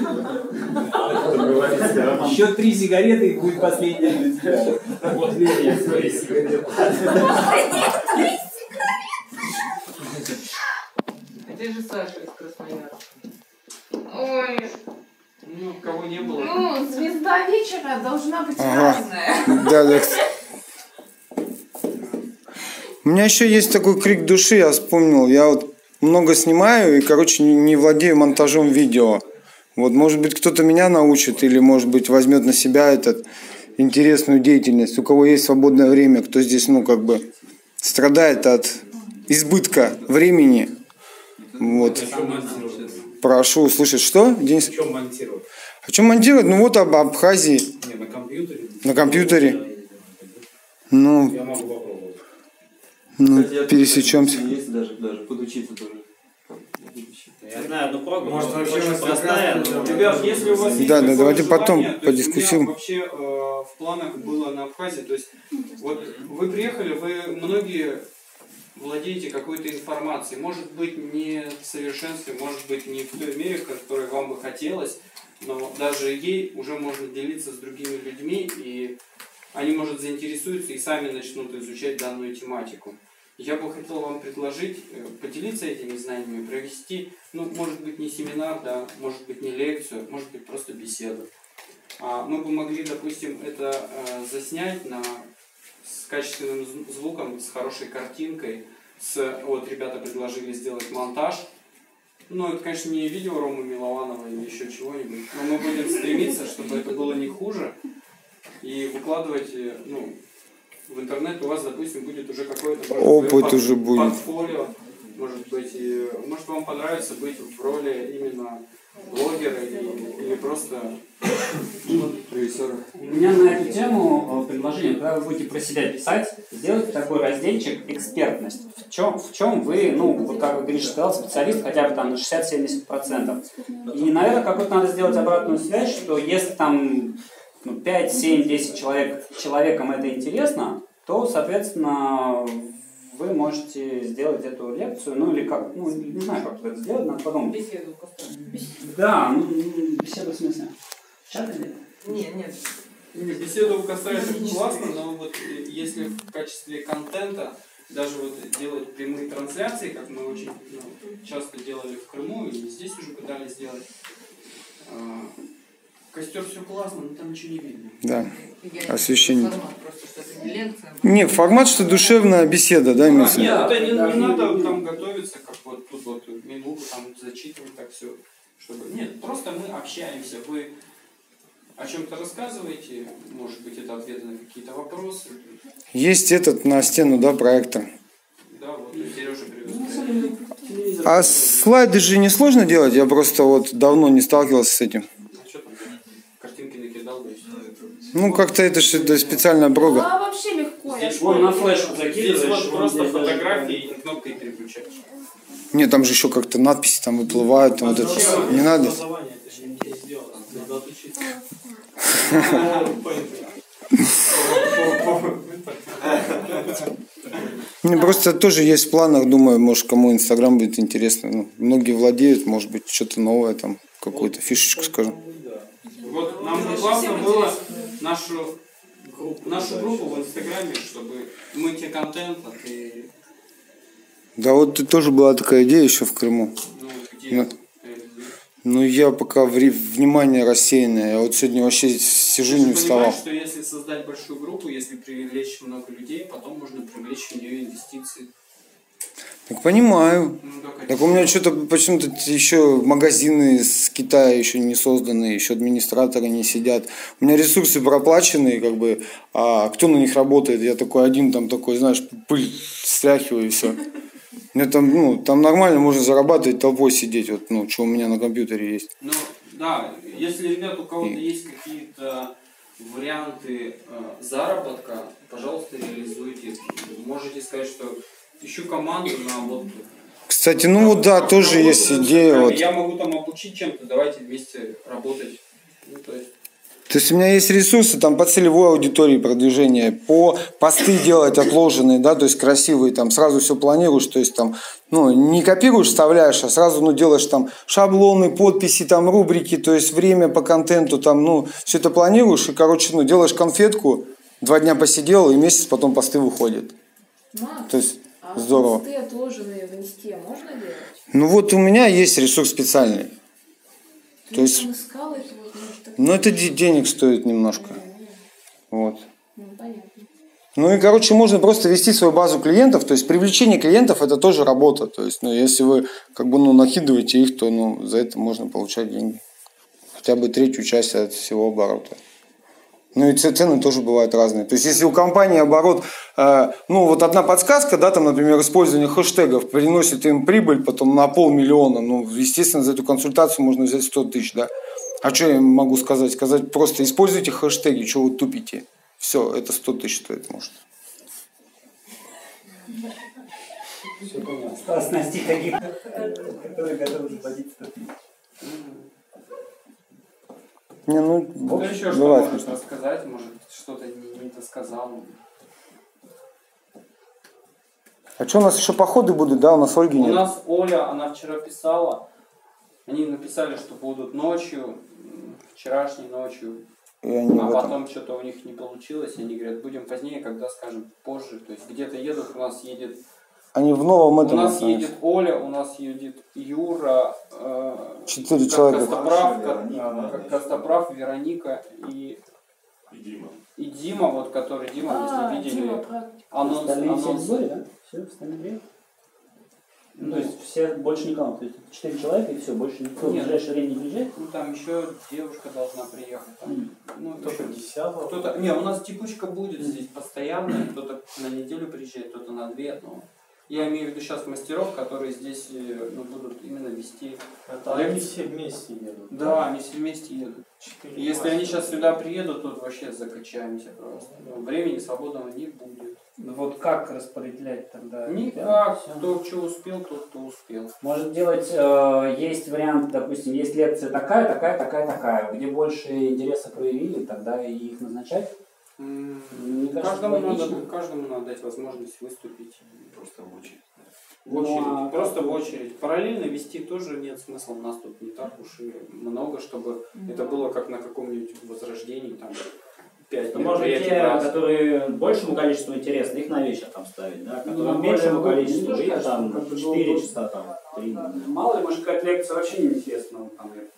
Еще три сигареты и будет последняя для тебя. Вот видите, я свои сигареты. Где же Саша из Красноярска? Ой, Ну, кого не было. ну, звезда вечера должна быть Ага. разная. Да, да. У меня еще есть такой крик души, я вспомнил. Я вот много снимаю и, короче, не, не владею монтажом видео. Вот, может быть, кто-то меня научит или, может быть, возьмет на себя этот интересную деятельность. У кого есть свободное время, кто здесь, ну, как бы страдает от избытка времени. Вот. Прошу услышать, что, Денис? В чем монтировать? О чем монтировать? Ну вот об Абхазии. Не, на компьютере. На компьютере. Ну, Я могу попробовать. ну Кстати, я пересечемся. тут есть даже, даже подучиться тоже. Я знаю, ну программа Может, вообще очень мы простая. прекрасно- но- Ребят, если у вас есть Да, да, такое давайте желание, потом то есть подискутируем. у меня вообще э, в планах было на Абхазии, то есть вот вы приехали, вы многие владеете какой-то информацией, может быть не в совершенстве, может быть не в той мере, в которой вам бы хотелось, но даже ей уже можно делиться с другими людьми, и они, может, заинтересуются и сами начнут изучать данную тематику. Я бы хотел вам предложить э, поделиться этими знаниями, провести, ну, может быть, не семинар, да, может быть, не лекцию, может быть, просто беседу. А мы бы могли, допустим, это э, заснять на, с качественным зв- звуком, с хорошей картинкой. С, вот ребята предложили сделать монтаж. Ну, это, конечно, не видео Ромы Милованова или еще чего-нибудь, но мы будем стремиться, чтобы это было не хуже. И выкладывать, э, ну, в интернет у вас, допустим, будет уже какое-то может, Опыт свое уже будет. портфолио. Может быть, и, может вам понравится быть в роли именно блогера или, или просто режиссера. У меня на эту тему э, предложение, когда вы будете про себя писать, сделайте такой разделчик «экспертность». В чем, в чем вы, ну, вот как Гриша сказал, специалист хотя бы там на шестьдесят-семьдесят процентов. И, наверное, какой-то надо сделать обратную связь, что если там ну, пять, семь, десять человек, человекам это интересно, то, соответственно, вы можете сделать эту лекцию, ну или как, ну не знаю, как это сделать, надо подумать. Беседу. Да, ну, беседу в смысле. Чат или? Нет, нет. Не, беседу у костра это классно, но вот если в качестве контента даже вот делать прямые трансляции, как мы очень ну, часто делали в Крыму и здесь уже пытались сделать, Костер все классно, но там ничего не видно. Да, освещение. Формат просто, что это не лекция. Не, формат, что душевная беседа, да, имеется? Нет, это не, не надо там готовиться, как вот тут вот минуту там зачитывать так все, чтобы. Нет, просто мы общаемся. Вы о чем-то рассказываете, может быть, это ответы на какие-то вопросы. Есть этот на стену, да, проектор. Да, вот Сережа привез. А слайды же не сложно делать? Я просто вот давно не сталкивался с этим. А что там? Картинки накидал, да и все. Ну, как-то это же это специальная прога. А вообще легко. Здесь я вон на помню. флешку закидываешь, здесь вот просто фотографии и кнопкой переключаешь. Нет, там же еще как-то надписи там выплывают, там вот это. Не надо. Мне просто тоже есть в планах, думаю, может, кому Инстаграм будет интересно. Ну, многие владеют, может быть, что-то новое, там, какую-то фишечку скажем. Вот нам бы классно было нашу, нашу группу в Инстаграме, чтобы мы тебе контент, а ты... Да вот тут тоже была такая идея еще в Крыму. Ну, где? Ну, я пока в, внимание рассеянное. Я вот сегодня вообще сижу, не вставал. Ты понимаешь, что если создать большую группу, если привлечь много людей, потом можно привлечь в нее инвестиции. Так понимаю. Ну, так, так у меня что-то почему-то еще магазины с Китая еще не созданы, еще администраторы не сидят. У меня ресурсы проплаченные, как бы, а кто на них работает? Я такой один там такой, знаешь, пыль стряхиваю и все. Мне там, ну, там нормально можно зарабатывать, толпой сидеть, вот, ну, что у меня на компьютере есть. Ну, да, если, ребят, у кого-то есть какие-то варианты э, заработка, пожалуйста, реализуйте. Можете сказать, что ищу команду на вот. Кстати, ну вот да, тоже есть идея. Вот. Я могу там обучить чем-то, давайте вместе работать. Ну, то есть... То есть у меня есть ресурсы там по целевой аудитории продвижения, по посты делать отложенные, да, то есть красивые, там сразу все планируешь, то есть там, ну, не копируешь, вставляешь, а сразу, ну, делаешь там шаблоны, подписи, там рубрики, то есть время по контенту, там, ну, все это планируешь и, короче, ну, делаешь конфетку, два дня посидел и месяц потом посты выходят. Макс, то есть а здорово. посты отложенные в инсте можно делать? Ну вот у меня есть ресурс специальный. Ты то есть, искал это вот, может, так... ну это денег стоит немножко. Вот. Ну, понятно. Ну и, короче, можно просто вести свою базу клиентов, то есть привлечение клиентов это тоже работа. То есть, ну, если вы как бы ну, накидываете их, то ну, за это можно получать деньги. Хотя бы третью часть от всего оборота. Ну и цены тоже бывают разные. То есть, если у компании оборот, э, ну вот одна подсказка, да, там, например, использование хэштегов приносит им прибыль потом на полмиллиона, ну, естественно, за эту консультацию можно взять сто тысяч, да. А что я могу сказать? Сказать просто используйте хэштеги, что вы тупите. Все, это сто тысяч стоит, может. Осталось найти каких-то, которые готовы заплатить сто тысяч. Не, ну, Кто вот, еще что бывает, может конечно. рассказать? Может, что-то не, не досказал? А что у нас еще походы будут, да? У нас Ольги У нет. нас Оля, она вчера писала. Они написали, что будут ночью, вчерашней ночью. И они а в этом. потом что-то у них не получилось. Они говорят, будем позднее, когда скажем позже. То есть где-то едут, у нас едет... Они в новом этом У нас остались. едет Оля, у нас едет Юра, э, Четыре Ко- человека. Костоправ, Ко- Костоправ, Вероника и, И Дима. и Дима, вот который Дима, А, если видели Дима, практик. анонс, Остальные все в анонс. сборе, да? Все, остальные приехали? Ну, то есть все, больше никого, то есть четыре человека и все, больше никто в Нет. ближайшее время не приезжает? Ну там еще девушка должна приехать. Там, ну, Кто-то еще- десятого. кто-то. Не, у нас текучка будет здесь постоянная. Кто-то на неделю приезжает, кто-то на две. Но я имею в виду сейчас мастеров, которые здесь э, ну, будут именно вести. Это они все вместе едут. Да, они все вместе едут. Четыре И если они мастера. сейчас сюда приедут, тут вообще закачаемся просто. Ну, времени свободного не будет. Ну вот как распределять тогда? Никак. Кто что успел, тот кто успел. Может делать, э, есть вариант, допустим, есть лекция такая, такая, такая, такая, где больше интереса проявили, тогда и их назначать? М, Мне кажется, Каждому надо, логично. каждому надо дать возможность выступить. Просто в очередь. В очередь. Ну, а Просто как- в очередь. Параллельно вести тоже нет смысла. У нас тут не так уж и много, чтобы это было как на каком-нибудь возрождении, там, пять Ну, может, мероприятий те, в раз. которые большему количеству интересно, их на вечер там ставить, да? Ну, Которые на меньшему более- количеству, мне тоже их кажется, там как бы четыре было бы- часа, там, три. Мало ли, может, какая-то лекция вообще неинтересна. Там, я отдыхаю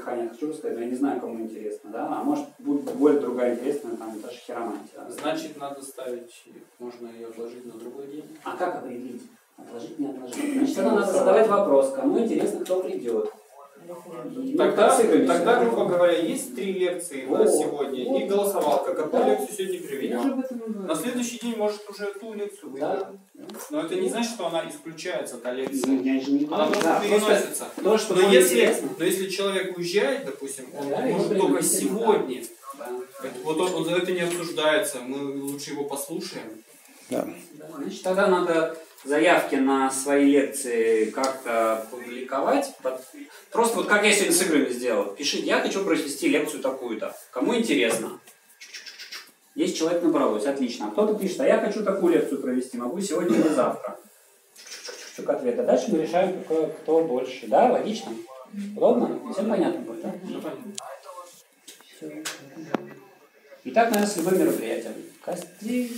дыхания хочу рассказать, но я не знаю, кому интересно, да, а может будет более другая интересная, там, даже хиромантия. Да? Значит, надо ставить, можно ее отложить на другой день. А как определить? Отложить, не отложить? Значит, тогда надо задавать вопрос, кому интересно, кто придет. Тогда, тогда, грубо говоря, есть три лекции на сегодня и голосовалка. Какую лекцию сегодня приведем? На следующий день может уже ту лекцию выбрать. Но это не значит, что она исключается, та лекция. Она просто переносится. То, что но, если, но если человек уезжает, допустим, он да, может только сегодня. Да. Вот он, он, это не обсуждается, мы лучше его послушаем. Да. Значит, тогда надо заявки на свои лекции как-то публиковать. Просто вот как я сегодня с играми сделал. Пишите, я хочу провести лекцию такую-то. Кому интересно? десять человек набралось, отлично. А кто-то пишет, а я хочу такую лекцию провести, могу сегодня или завтра. Чук ответа. Дальше мы решаем, кто, кто больше. Да, логично? Удобно? Всем понятно будет, да? Ну, понятно. Итак, наверное, с любым мероприятием. Костры.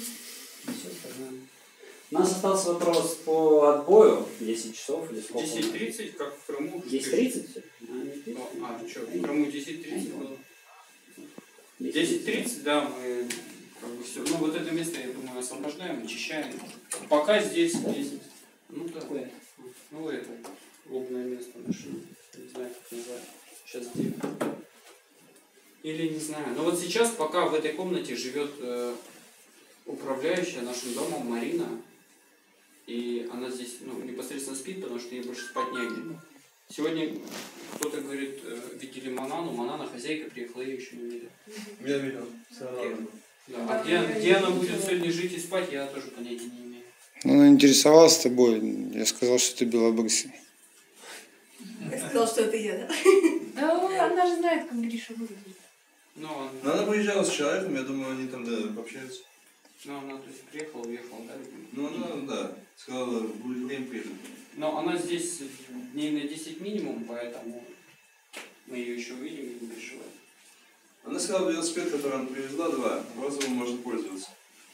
У нас остался вопрос по отбою. десять часов или сколько? десять тридцать, как в Крыму. десять тридцать? А, что, в Крыму десять тридцать было? десять тридцать, да, мы как бы все. Ну, вот это место, я думаю, освобождаем, очищаем. Пока здесь десять. Ну, да. Ну, это лобное место наше. Не знаю, как назвать. Сейчас где. Или не знаю. Но вот сейчас, пока в этой комнате живет э, управляющая нашим домом Марина. И она здесь ну, непосредственно спит, потому что ей больше спать негде. Сегодня кто-то говорит, э, видели Манану, Манана хозяйка приехала, ее еще не видели. Я видел. Да. А где, где она будет сегодня жить и спать, я тоже понятия не имею. Ну, она интересовалась тобой. Я сказал, что ты белобрысый. Я сказал, что это я, да? Ну, она же знает, как Гриша выглядит. Ну, он... Но она приезжала с человеком, я думаю, они там да, пообщаются. Ну, она то есть приехала, уехала, да? Ну, она, да, сказала, будет время приехать. Но она здесь дней на десять минимум, поэтому мы ее еще увидим и не переживаем. Она сказала, велосипед, который она привезла, два, розовым можно пользоваться.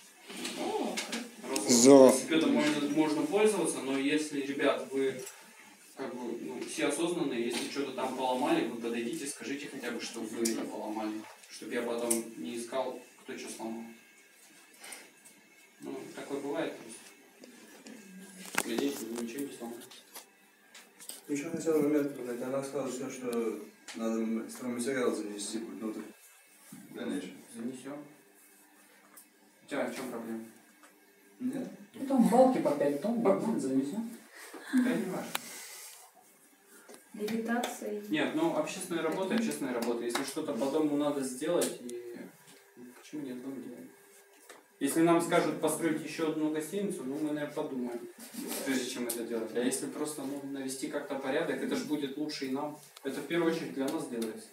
Розовым велосипедом можно, можно пользоваться, но если, ребят, вы как бы, ну, все осознанные, если что-то там поломали, вы подойдите, скажите хотя бы, что вы это поломали, чтобы я потом не искал, кто что сломал. Ну, такое бывает. Глядите, вы ничего не сломаете. Еще хотел момент сказать. Она сказала, что, что надо стройматериал занести будет внутрь. Конечно. Занесем. У тебя в чем проблема? Нет. Ну, там балки по пять тонн, нормально занесем. Да не важно. Левитация. Нет, ну общественная работа, общественная работа. Если что-то по дому надо сделать, и почему нет, дом делаем? Если нам скажут построить еще одну гостиницу, ну мы, наверное, подумаем, прежде чем это делать. А если просто ну, навести как-то порядок, это же будет лучше и нам. Это в первую очередь для нас делается.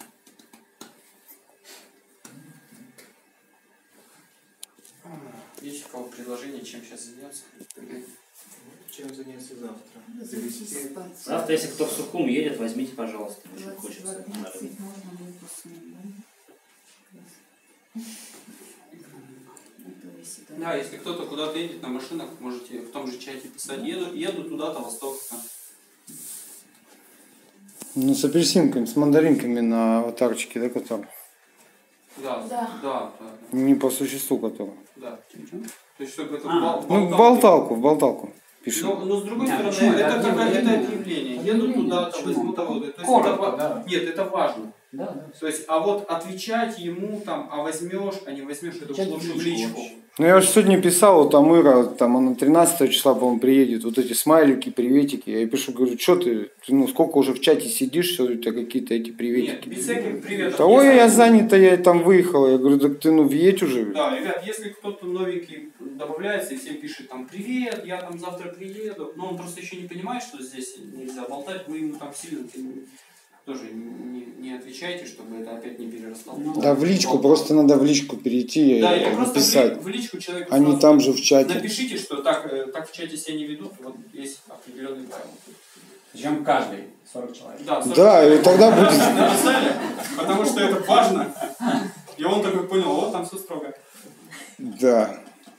Есть у кого предложение, чем сейчас заняться? Чем заняться завтра? Завтра, если кто в Сухум едет, возьмите, пожалуйста. Очень хочется. Да, если кто-то куда-то едет на машинах, можете в том же чате писать. Еду, еду туда-то, восток-то. Ну, с апельсинками, с мандаринками на аватарчике, да, который? Да, да, да. да. Не по существу которого. Да. То есть, чтобы это А, в ну, в болталку, в болталку пишем. Но, но с другой Нет, стороны, почему? это, Это это, объявление. это объявление. Еду туда-то, возьму того. То есть Коротко, это, да. Нет, это важно. Да, да. То есть, а вот отвечать ему там, а возьмешь, а не возьмешь, это Отвечать лучше в в личку личку. Ну, я уже сегодня писал, там Ира, там она тринадцатого числа, по-моему, приедет, вот эти смайлики, приветики. Я ей пишу, говорю, что ты, ты, ну, сколько уже в чате сидишь, все, у тебя какие-то эти приветики. Нет, без всяких приветов. Да, ой, Если- я занята, я там выехала. Я говорю, так ты, ну, въедь уже. Да, ребят, если кто-то новенький добавляется и всем пишет там привет, я там завтра приеду, но он просто еще не понимает, что здесь нельзя болтать, вы ему там сильно тоже не, не отвечайте, чтобы это опять не перерастало. Да, в личку, просто надо в личку перейти Да, и или просто написать. в, в личку человеку Они сразу там же в чате. Напишите, что так, э, так в чате себя не ведут, вот есть определенные правила. Причем каждый, сорок человек. Да, сорок Да, человек. и тогда будет- Написали, потому что это важно. И он такой понял, вот там все строго. Да.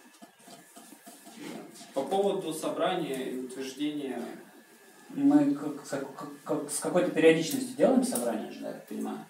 По поводу собрания и утверждения. Мы как, как- как- с какой-то периодичностью делаем собрание же, да, я так понимаю?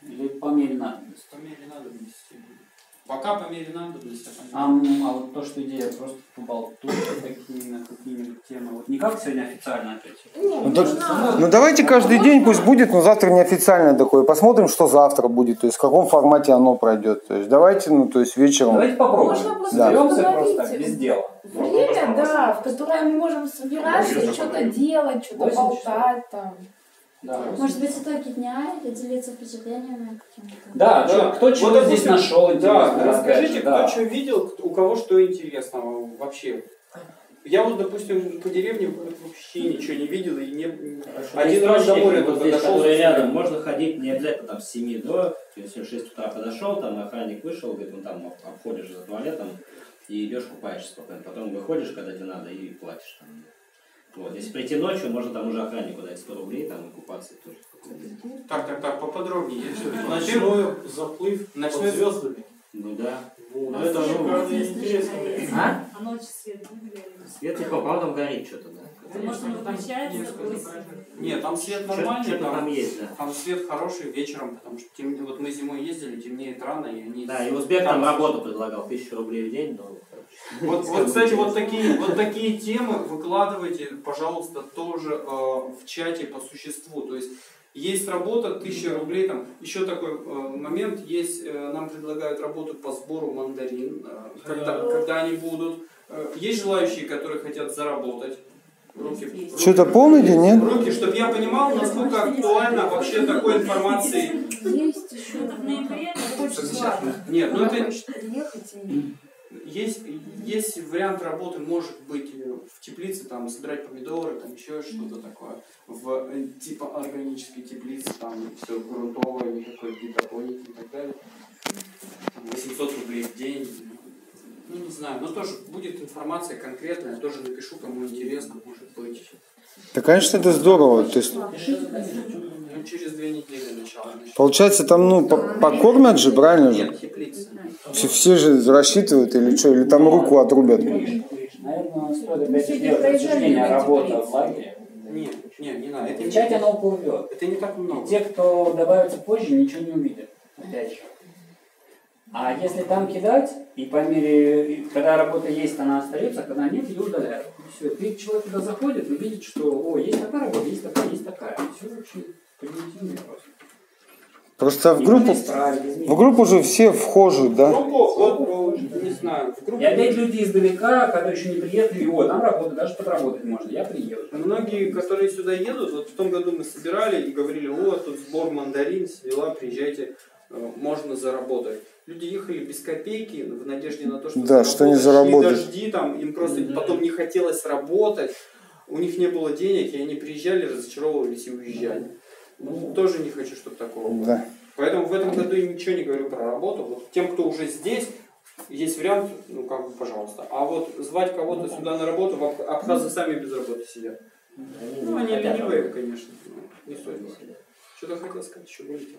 Пока по мере надобности. А, м, а вот то, что идея просто поболтушки такие на какие-нибудь темы. Вот не как сегодня официально опять. Ну, так- ну, давайте каждый день пусть будет, но завтра неофициально такое. Посмотрим, что завтра будет, то есть в каком формате оно пройдет. То есть давайте, ну, то есть вечером. Давайте попробуем. Можно просто Да. Соберемся просто установить без дела. время, да, в которое мы можем собираться и что-то делать, что-то Восемь болтать там. Да. Может быть, итоги дня или делиться впечатлениями какими-то? Да, чё- кто чего Вот, здесь допустим, нашел Да, интересного, расскажите, опять же, кто да. что видел, у кого что интересного вообще. Я вот, допустим, по деревне вообще ничего не видел и не... Один раз до моря вот только здесь, дошел. который рядом, можно ходить не обязательно там с семи до, если в шесть утра подошел, там охранник вышел, говорит, ну там обходишь за туалетом и идешь купаешься спокойно. Потом выходишь, когда тебе надо, и платишь там. Вот. Если прийти ночью, можно там уже охраннику дать сто рублей там, и купаться тоже. Так, так, так, поподробнее. Ночной заплыв под Ночной звездами. Ну да. Вот. Ну, это же правда интересно. А? А ночью свет будет? Свет типа правда горит что-то, да. Может, он выключается? Нет, там свет Что- нормальный, что-то там, там есть, да. там свет хороший вечером, потому что тем- вот мы зимой ездили, темнеет рано, и они... Да, и узбек там работу предлагал, тысячу рублей в день, но... Вот, вот, кстати, вот такие, вот такие темы выкладывайте, пожалуйста, тоже э, в чате по существу. То есть есть работа, тысяча рублей, там еще такой э, момент, есть, э, нам предлагают работу по сбору мандарин, э, когда, когда они будут. Э, есть желающие, которые хотят заработать. Руки, Что-то полный день, нет? руки, чтобы я понимал, насколько актуально вообще такой информации. Есть еще в ноябре. Нет, ну это... приехать и... Есть, есть вариант работы, может быть, в теплице, там, собирать помидоры, там, еще что-то такое. В э, типа органической теплице, там, все грунтовое, никакой гидропоники и так далее. Там, восемьсот рублей в день. Ну, не знаю, но тоже будет информация конкретная, я тоже напишу, кому интересно, может быть. Да, конечно, это здорово. То есть, Ну, через две недели начало. получается, там, ну, по- покормят же, правильно же? Нет, теплица. Все, все же рассчитывают или что, или там руку отрубят. Наверное, стоит опять же сделать обсуждение работы в лагере. Нет, нет, не надо. Это В чате оно уплывет. Это не так много. И те, кто добавится позже, ничего не увидят. Опять же. А если там кидать, и по мере, и когда работа есть, она остается, а когда нет, ее удаляют. И все. И человек туда заходит и видит, что о, есть такая работа, есть такая, есть такая. Все очень примитивный просто. Просто в группу, в группу же все вхожи, да? Группу, вот, не знаю, в группу. И опять люди издалека, когда еще не приехали, о, там работа, даже подработать можно, я приеду. Многие, которые сюда едут, вот в том году мы собирали и говорили, о, тут сбор мандарин, с дела, приезжайте, э, можно заработать. Люди ехали без копейки в надежде на то, что Да, что не заработают. шли дожди, там, им просто потом не хотелось работать, у них не было денег, и они приезжали, разочаровывались и уезжали. Ну, тоже не хочу, чтобы такого было. Да. Поэтому в этом году я ничего не говорю про работу. Вот тем, кто уже здесь, есть вариант, ну как бы, пожалуйста. А вот звать кого-то сюда на работу, в Аб- абхазы сами без работы сидят. Ну, они ленивые, конечно. но Не стоит. Что-то хотел сказать, еще вылетело.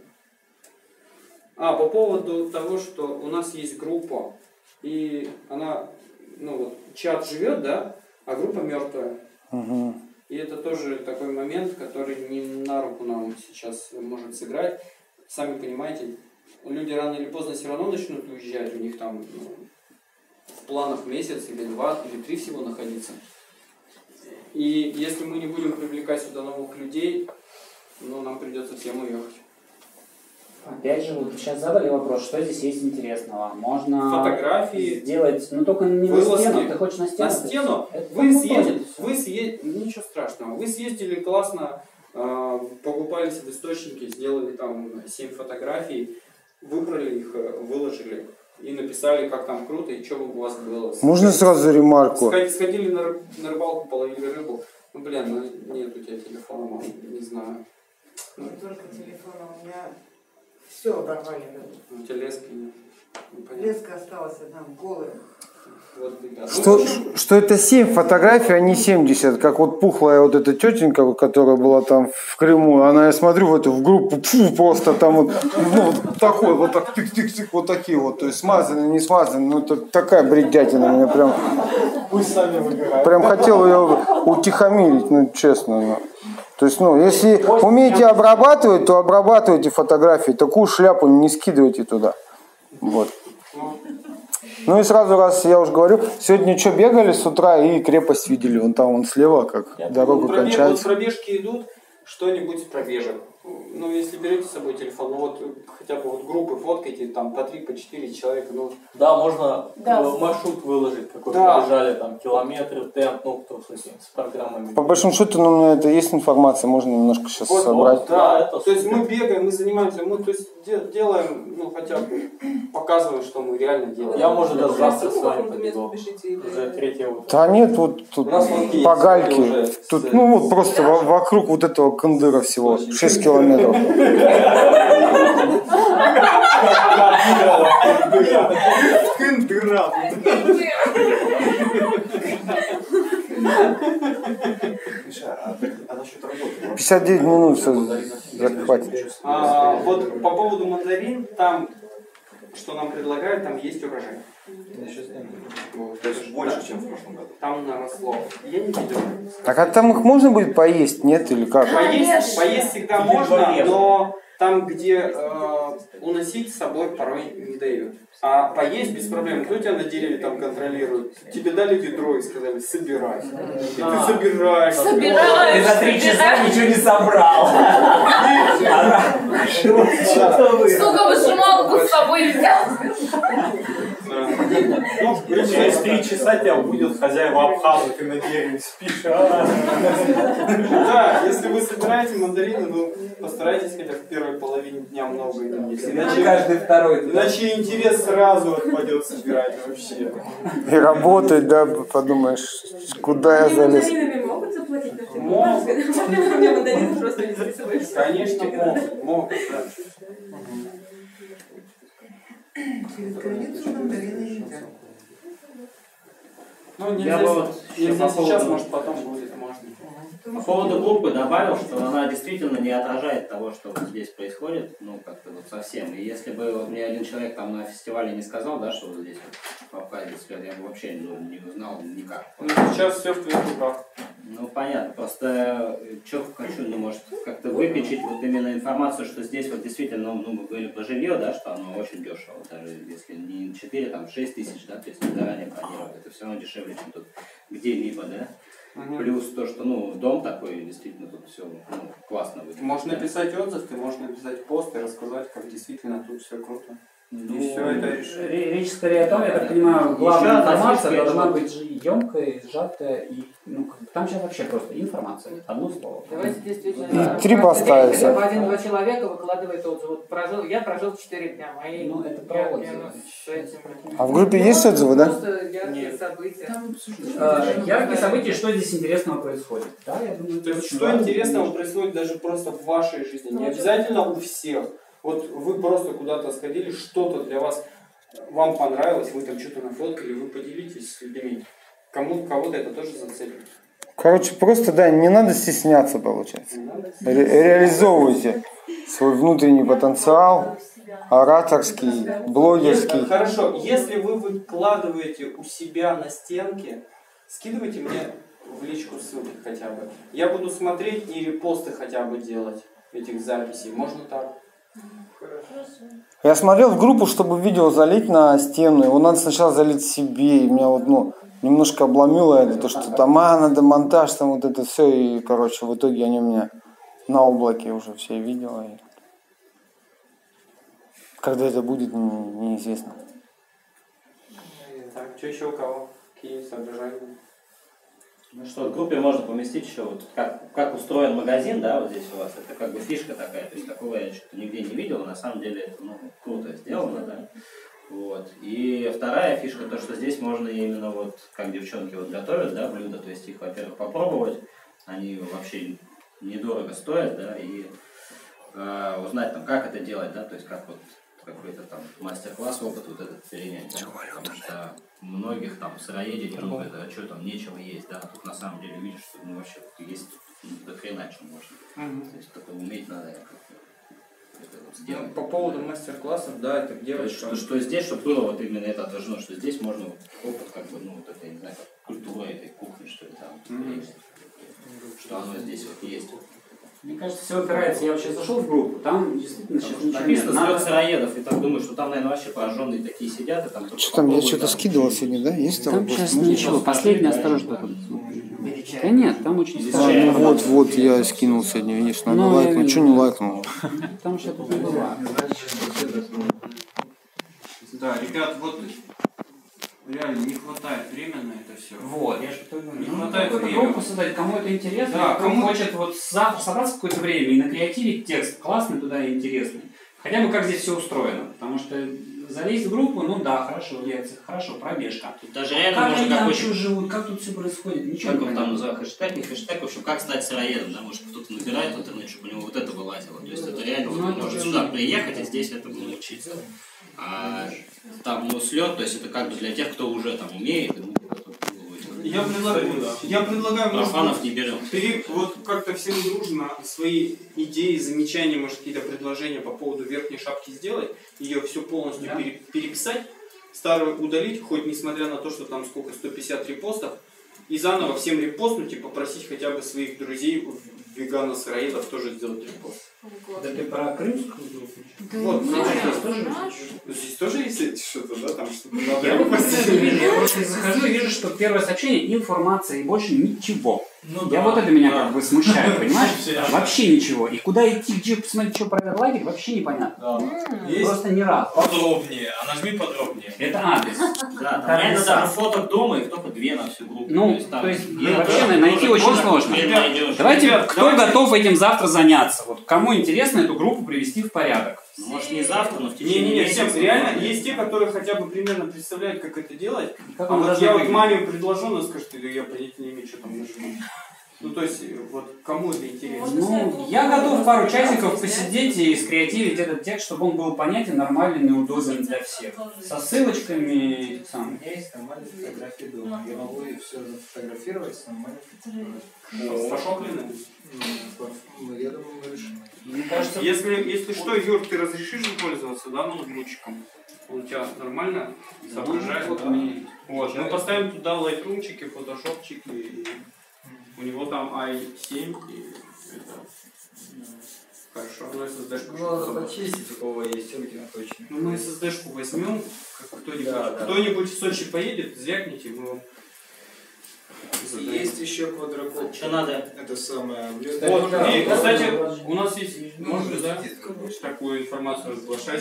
А, по поводу того, что у нас есть группа, и она, ну вот, чат живет, да, а группа мертвая. Угу. И это тоже такой момент, который не на руку нам сейчас может сыграть. Сами понимаете, люди рано или поздно все равно начнут уезжать, у них там ну, в планах месяц или два, или три всего находиться. И если мы не будем привлекать сюда новых людей, ну, нам придется всем уехать. Опять же, вот сейчас задали вопрос, что здесь есть интересного. Можно Фотографии, сделать, ну только не на вылазки. стену, ты хочешь на стену? На стену. Это Вы там съездили, утонет. вы съездили, ничего страшного. Вы съездили классно, э, покупались в источнике, сделали там семь фотографий, выбрали их, э, выложили и написали, как там круто и что бы у вас было. Можно сразу ремарку? Сходили, сходили на, ры- на рыбалку, половили рыбу. Ну блин, ну нет у тебя телефона, мам, не знаю. Не только телефона, у меня все оборвали. У тебя лески нет. Ну, понятно. Леска осталась одна голая. Вот, ребят. Что, что это семь фотографий, а не семьдесят, как вот пухлая вот эта тетенька, которая была там в Крыму, она, я смотрю в эту в группу, фу, просто там вот, ну, вот такой, вот так, тык-тык-тык, вот такие вот, то есть смазанные, не смазанные, ну, это такая бредятина, мне прям, Пусть сами выбирают. прям хотел ее утихомирить, ну, честно, ну. То есть, ну, если умеете обрабатывать, то обрабатывайте фотографии, такую шляпу не скидывайте туда, вот. Ну и сразу, раз я уже говорю, сегодня что, бегали с утра и крепость видели, вон там, вон слева, как Я дорога пробег, кончается. Вот пробежки идут, что-нибудь с пробежек. Ну, если берете с собой телефон, ну вот хотя бы вот группы фоткайте, там по три, по четыре человека, ну... Да, можно Да. э, маршрут выложить, какой Да. пробежали, там, километры, темп, ну, кто с этим, с программами. По большому счету, ну, у меня это есть информация, можно немножко сейчас Вот, собрать. вот, да, то есть мы бегаем, мы занимаемся, мы то есть де- делаем, ну хотя бы показываем, что мы реально делаем. Я, может, даже завтра с вами побегу. Уже третье утро. Да нет, вот тут нас вот есть по гальке, уже тут, ну вот просто во- вокруг вот этого Кандыра всего шесть километров. Кындыра. Миша, а, а насчет работы? пятьдесят девять минут все захватит. А, вот по поводу мандарин, там, что нам предлагают, там есть урожай. Вот. То есть больше, чем в прошлом году. Там наросло. Я не видел. Так а там их можно будет поесть, нет или как? Поесть, поесть всегда Или можно, дворец. но там, где э, уносить с собой порой не дают. А поесть без проблем. Кто тебя на дереве там контролирует? Тебе дали ведро и сказали, собирай. И ты собираешь. Собираешь, Ты за три часа собираешь. ничего не собрал. Сука, выжималку с собой взял. Через три часа тебя будет хозяева Абхаза, ты на дереве спишь. А. Да, если вы собираете мандарины, ну постарайтесь хотя бы в первой половине дня много не есть. Иначе каждый второй. Иначе интерес сразу отпадет собирать вообще. И работать, да, подумаешь, куда я залез. Мандаринами могут заплатить на все? Могут. У меня мандарины просто не записываешь. Конечно, могут, могут, да. Через границу мандарины едят. Ну, Я нельзя, бы вот нельзя по поводу- сейчас, может потом будет, можно. По поводу группы добавил, что она действительно не отражает того, что вот здесь происходит, ну, как-то вот совсем. И если бы вот мне один человек там на фестивале не сказал, да, что вот здесь вот в Абхазии след, я бы вообще ну, не узнал никак. Ну, сейчас все в твоих руках. Ну, понятно. Просто что хочу, ну, может, как-то выпечить вот именно информацию, что здесь вот действительно, ну, мы говорили про жилье, да, что оно очень дешево. Даже если не четыре, там, шесть тысяч, да, то есть не заранее бронировать, это все равно дешевле, чем тут где-либо, да. Мгм. Плюс то, что, ну, дом такой, действительно, тут все ну, классно выглядит. Можешь да. написать отзыв, ты можешь написать пост и рассказать, как действительно тут все круто. Ну, И все это решит. ре- Речь скорее о том, я так понимаю, Еще главная одна информация фишка, должна это- быть емкая, сжатая и ну, как бы там сейчас вообще просто информация, одно слово. Давайте действительно. И три поставится. Один-два человека выкладывает отзыв. Вот прожил, я прожил четыре дня. Мои, ну, это я, про я, отзывы. ну, с этим. А в группе есть отзывы, да? Просто яркие события. Э, Яркие события, что здесь интересного происходит. Да, я думаю, То это есть, очень что важно. интересного происходит даже просто в вашей жизни, не обязательно у всех. Вот вы просто куда-то сходили, что-то для вас, вам понравилось, вы там что-то нафоткали, вы поделитесь с людьми. Кому, кого-то это тоже зацепит. Короче, просто, да, не надо стесняться, получается. Ре- реализовывайте свой внутренний потенциал, ораторский, блогерский. Если- хорошо, если вы выкладываете у себя на стенке, скидывайте мне в личку ссылки хотя бы. Я буду смотреть и репосты хотя бы делать этих записей. Можно так? Я смотрел в группу, чтобы видео залить на стену. Его надо сначала залить себе. И меня вот, ну, немножко обломило это, то, что там, а, надо монтаж, там вот это все. И, короче, в итоге они у меня на облаке уже все видео. И... Когда это будет, не- неизвестно. Так, что еще у кого? Какие соображения? Ну что, в группе можно поместить еще, вот как, как устроен магазин, да, вот здесь у вас, это как бы фишка такая, то есть такого я что-то нигде не видел, на самом деле это, ну, круто сделано, да. Вот. И вторая фишка, то, что здесь можно именно вот, как девчонки вот готовят, да, блюда, то есть их, во-первых, попробовать, они вообще недорого стоят, да, и э, узнать там, как это делать, да, то есть как вот какой-то там мастер-класс, опыт вот этот перенять, да, потому что многих там сыроедей не любят, а что там нечего есть, да, а тут на самом деле видишь, что ну вообще есть ну, до хрена что можно, Мгм. то есть только уметь надо как-то это вот Ну, сделать. по поводу мастер-классов, да, это То делать, есть, что, что здесь, чтобы было вот именно это отражено, что здесь можно вот опыт как бы, ну вот это, я не знаю, как культура этой кухни, что ли, там, Мгм. есть, что оно здесь вот есть. Мне кажется, все опирается. Я вообще зашел в группу, там действительно сейчас ничего нет. Написано Надо... слет сыроедов, и так думаю, что там, наверное, вообще пораженные такие сидят, и там... Что там, я что-то скидывал сегодня, да? Есть там? Там сейчас ничего, последний осторожно. Да нет, там очень А, ну вот, вот, я скинул сегодня, видишь, надо Ну, лайкнуть. я Что не лайкнул? Там что-то было. Да, ребят, вот реально не хватает времени на это все. Вот, я что-то говорю. Не Ну, хватает какую-то времени. группу создать, кому это интересно, Да, кто кому- хочет вот завтра собраться в какое-то время и накреативить текст классный туда и интересный. Хотя бы как здесь все устроено, потому что залезть в группу, ну да, хорошо, лекция, хорошо, пробежка. Тут даже реально как можно они там какой- что живут, как тут все происходит, ничего Как не он там понятно. называет, хэштег, не хэштег, в общем, как стать сыроедом, да, может кто-то набирает в интернете, чтобы у него вот это вылазило. То есть это реально, Ну, он это может же- сюда приехать, а здесь это будет учиться. А там, ну, слет, то есть это как бы для тех, кто уже там умеет, и, ну, Я предлагаю, я предлагаю, может профанов быть, не берем. пере- вот как-то всем дружно свои идеи, замечания, может, какие-то предложения по поводу верхней шапки сделать, ее все полностью Да. пере- переписать, старую удалить, хоть несмотря на то, что там сколько, сто пятьдесят репостов, и заново всем репостнуть и попросить хотя бы своих друзей, вегана-сыроедов, тоже сделать репост. Да ты про крымскую группу? Да вот, нет, здесь тоже тоже, здесь тоже есть что-то, да, там что-то Я надо вот просто репостить. это вижу, я просто захожу и вижу, что первое сообщение информация и больше ничего. Ну я да, вот это меня да. как бы смущает, понимаешь? Вообще. Вообще ничего. И куда идти, где посмотреть, что про лагерь, вообще непонятно. Есть Просто ни разу. подробнее, а нажми подробнее. Это адрес. Да, там Там реально сам. даже фоток дома, их только две на всю группу. Ну, там то есть, где-то вообще тоже найти очень можно, сложно. хрен найдешь. Давайте, Ребят, кто давайте- готов этим завтра заняться? Вот кому интересно эту группу привести в порядок? Ну, может, не завтра, но в течение Не-не-не, месяца. всем реально есть те, которые хотя бы примерно представляют, как это делать. Как А оно вот должно я вот выглядеть? маме предложу, она скажет, что я понятия не имею, что там нажимать. Ну, то есть, вот кому это интересно? Ну, я готов пару часиков посидеть и скреативить этот текст, чтобы он был понятен, нормальный и удобен для всех. Со ссылочками и этих самых. У меня есть нормальные фотографии дома. Я могу их все зафотографировать с нормальными Фотошопленные? Ну, я думаю, мы решим. Мне кажется, Если, если что, Юр, ты разрешишь им пользоваться, да, ноутбучиком? Он у тебя нормально соображает? вот Да? у меня есть. Вот, мы поставим туда лайтрумчики, фотошопчики, и у него там ай семь, и это... Хорошо, ну эс эс ди-шку. Надо почистить, у кого есть руки наточенные. Ну мы эс эс ди-шку возьмем, как кто-нибудь, Да, да. кто-нибудь в Сочи поедет, звякните, мы вам... Есть еще квадрокоптер. Что надо? Это самое... Вот, Да, и, да, кстати, да. у нас есть, можно, да, такую информацию разглашать.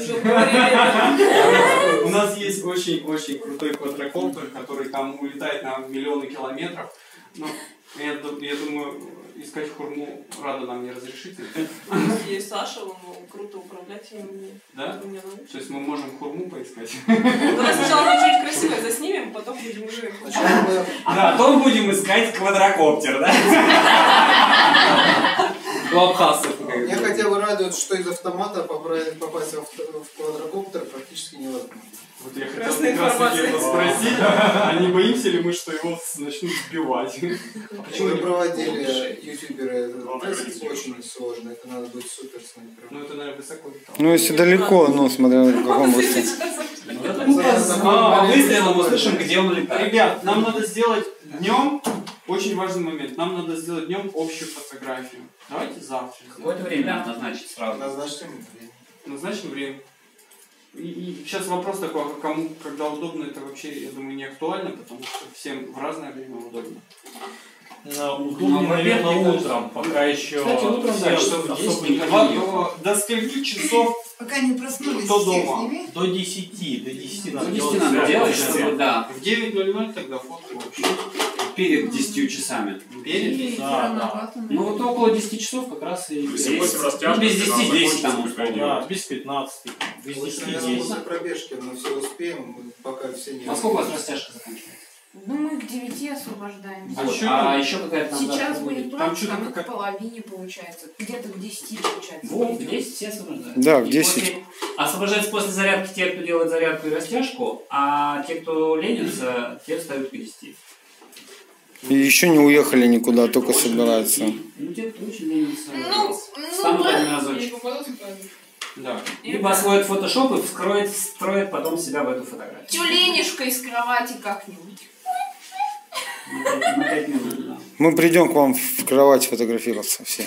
У нас есть очень-очень крутой квадрокоптер, который там улетает на миллионы километров. Ну, я, ду- я думаю, искать хурму Рада нам не разрешите. Есть Саша, он круто управлять им. Да? Мне научит. То есть мы можем хурму поискать. Давай сначала что-нибудь красивое заснимем, потом будем уже... А потом будем искать квадрокоптер, да? У абхазцев. Меня хотя бы радует, что из автомата попра- попасть в авто- в квадрокоптер практически невозможно. Вот я хотел Красная как раз таки это информация. спросить, а не боимся ли мы, что его начнут сбивать? Почему мы проводили ютуберы этот тест, очень сложно, это надо быть супер снайпером. Ну это, наверное, высоко. Ну, если далеко, ну, смотря в каком русте. А выстрелом услышим, где он летает. Ребят, нам надо сделать днем, очень важный момент, нам надо сделать днем общую фотографию. Давайте завтра. Какое-то время назначить сразу. Назначим время. Назначим время. И, и сейчас вопрос такой, а кому, когда удобно, это вообще, я думаю, не актуально, потому что всем в разное время удобно. На удобнее, наверное, утром, пока еще Кстати, утром, да, часов в десять никого. До скольки часов Пока не проснулись, кто всех дома? сними. до десяти, до десяти надо До десяти делать. надо делать, всё. чтобы, да, В девять ноль ноль тогда фотки вообще. перед десятью часами. Перед? Да, да. Ну вот около десяти часов как раз и Если есть. восемь растяжек, Ну, без десяти тогда десять там закончится, условно. Да, без пятнадцати, без Лучше, десяти наверное, десять. после пробежки, мы все успеем, пока все не... А сколько у вас растяжка заканчивается? Ну, мы к девяти освобождаемся. А Вот. чё А там? еще какая-то там Сейчас дата будет Там план, чё-то там как- к половине получается. Где-то к десяти получается. Вот, в пойдём. десять все освобождаются. Да, в И десять. после- Освобождаются после зарядки те, кто делает зарядку и растяжку, а те, кто ленится, те встают к десяти. И еще не уехали никуда, только собираются. Ну, те, кто очень ленится, Ну, встанут один ну, разочек. Да. Либо освоят фотошоп и вскроет, встроит потом себя в эту фотографию. Тюленишка из кровати как-нибудь. На пять минут, да. Мы придем к вам в кровать фотографироваться все.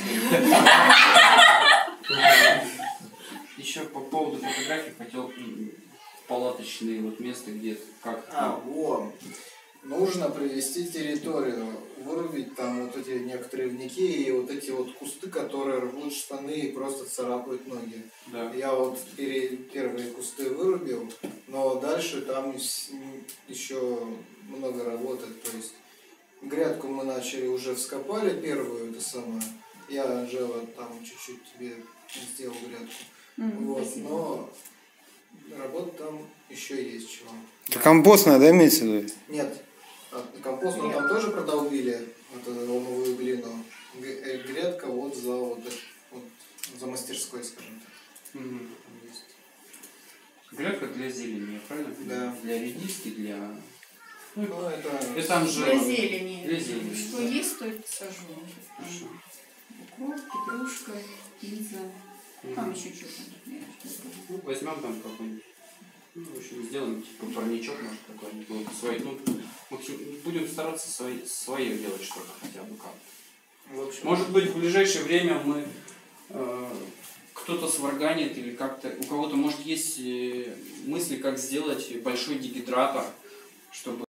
Еще по поводу фотографий хотел палаточные вот места, где как. А, вот. Нужно привести территорию, вырубить там вот эти некоторые вники и вот эти вот кусты, которые рвут штаны и просто царапают ноги. Да. Я вот пере- первые кусты вырубил, но дальше там еще много работает. То есть грядку мы начали, уже вскопали первую, это самое. Я, Анжела, там чуть-чуть тебе сделал грядку. Мгм, вот, спасибо. но работы там еще есть чего. Это компостная, да, имеется в виду? Нет. А компостную там тоже продолбили, вот эту ломовую глину. Г- э, Грядка вот за вот, это- вот за мастерской, скажем так. Мгм. Грядка для зелени, правильно? Да. Для редиски, для... Ну, это... И там же... Для зелени. Для зелени. Что есть, то и сажу. Укроп, петрушка, пицца. Там еще что-то. Ну, возьмем там какой-нибудь. Ну, в общем, сделаем типа парничок, может, какой-нибудь. Вот, свой, ну, максим- будем стараться свои, свое делать что-то хотя бы как. В общем, Может быть, в ближайшее время мы э, кто-то сварганит или как-то, у кого-то, может, есть э, мысли, как сделать большой дегидратор, чтобы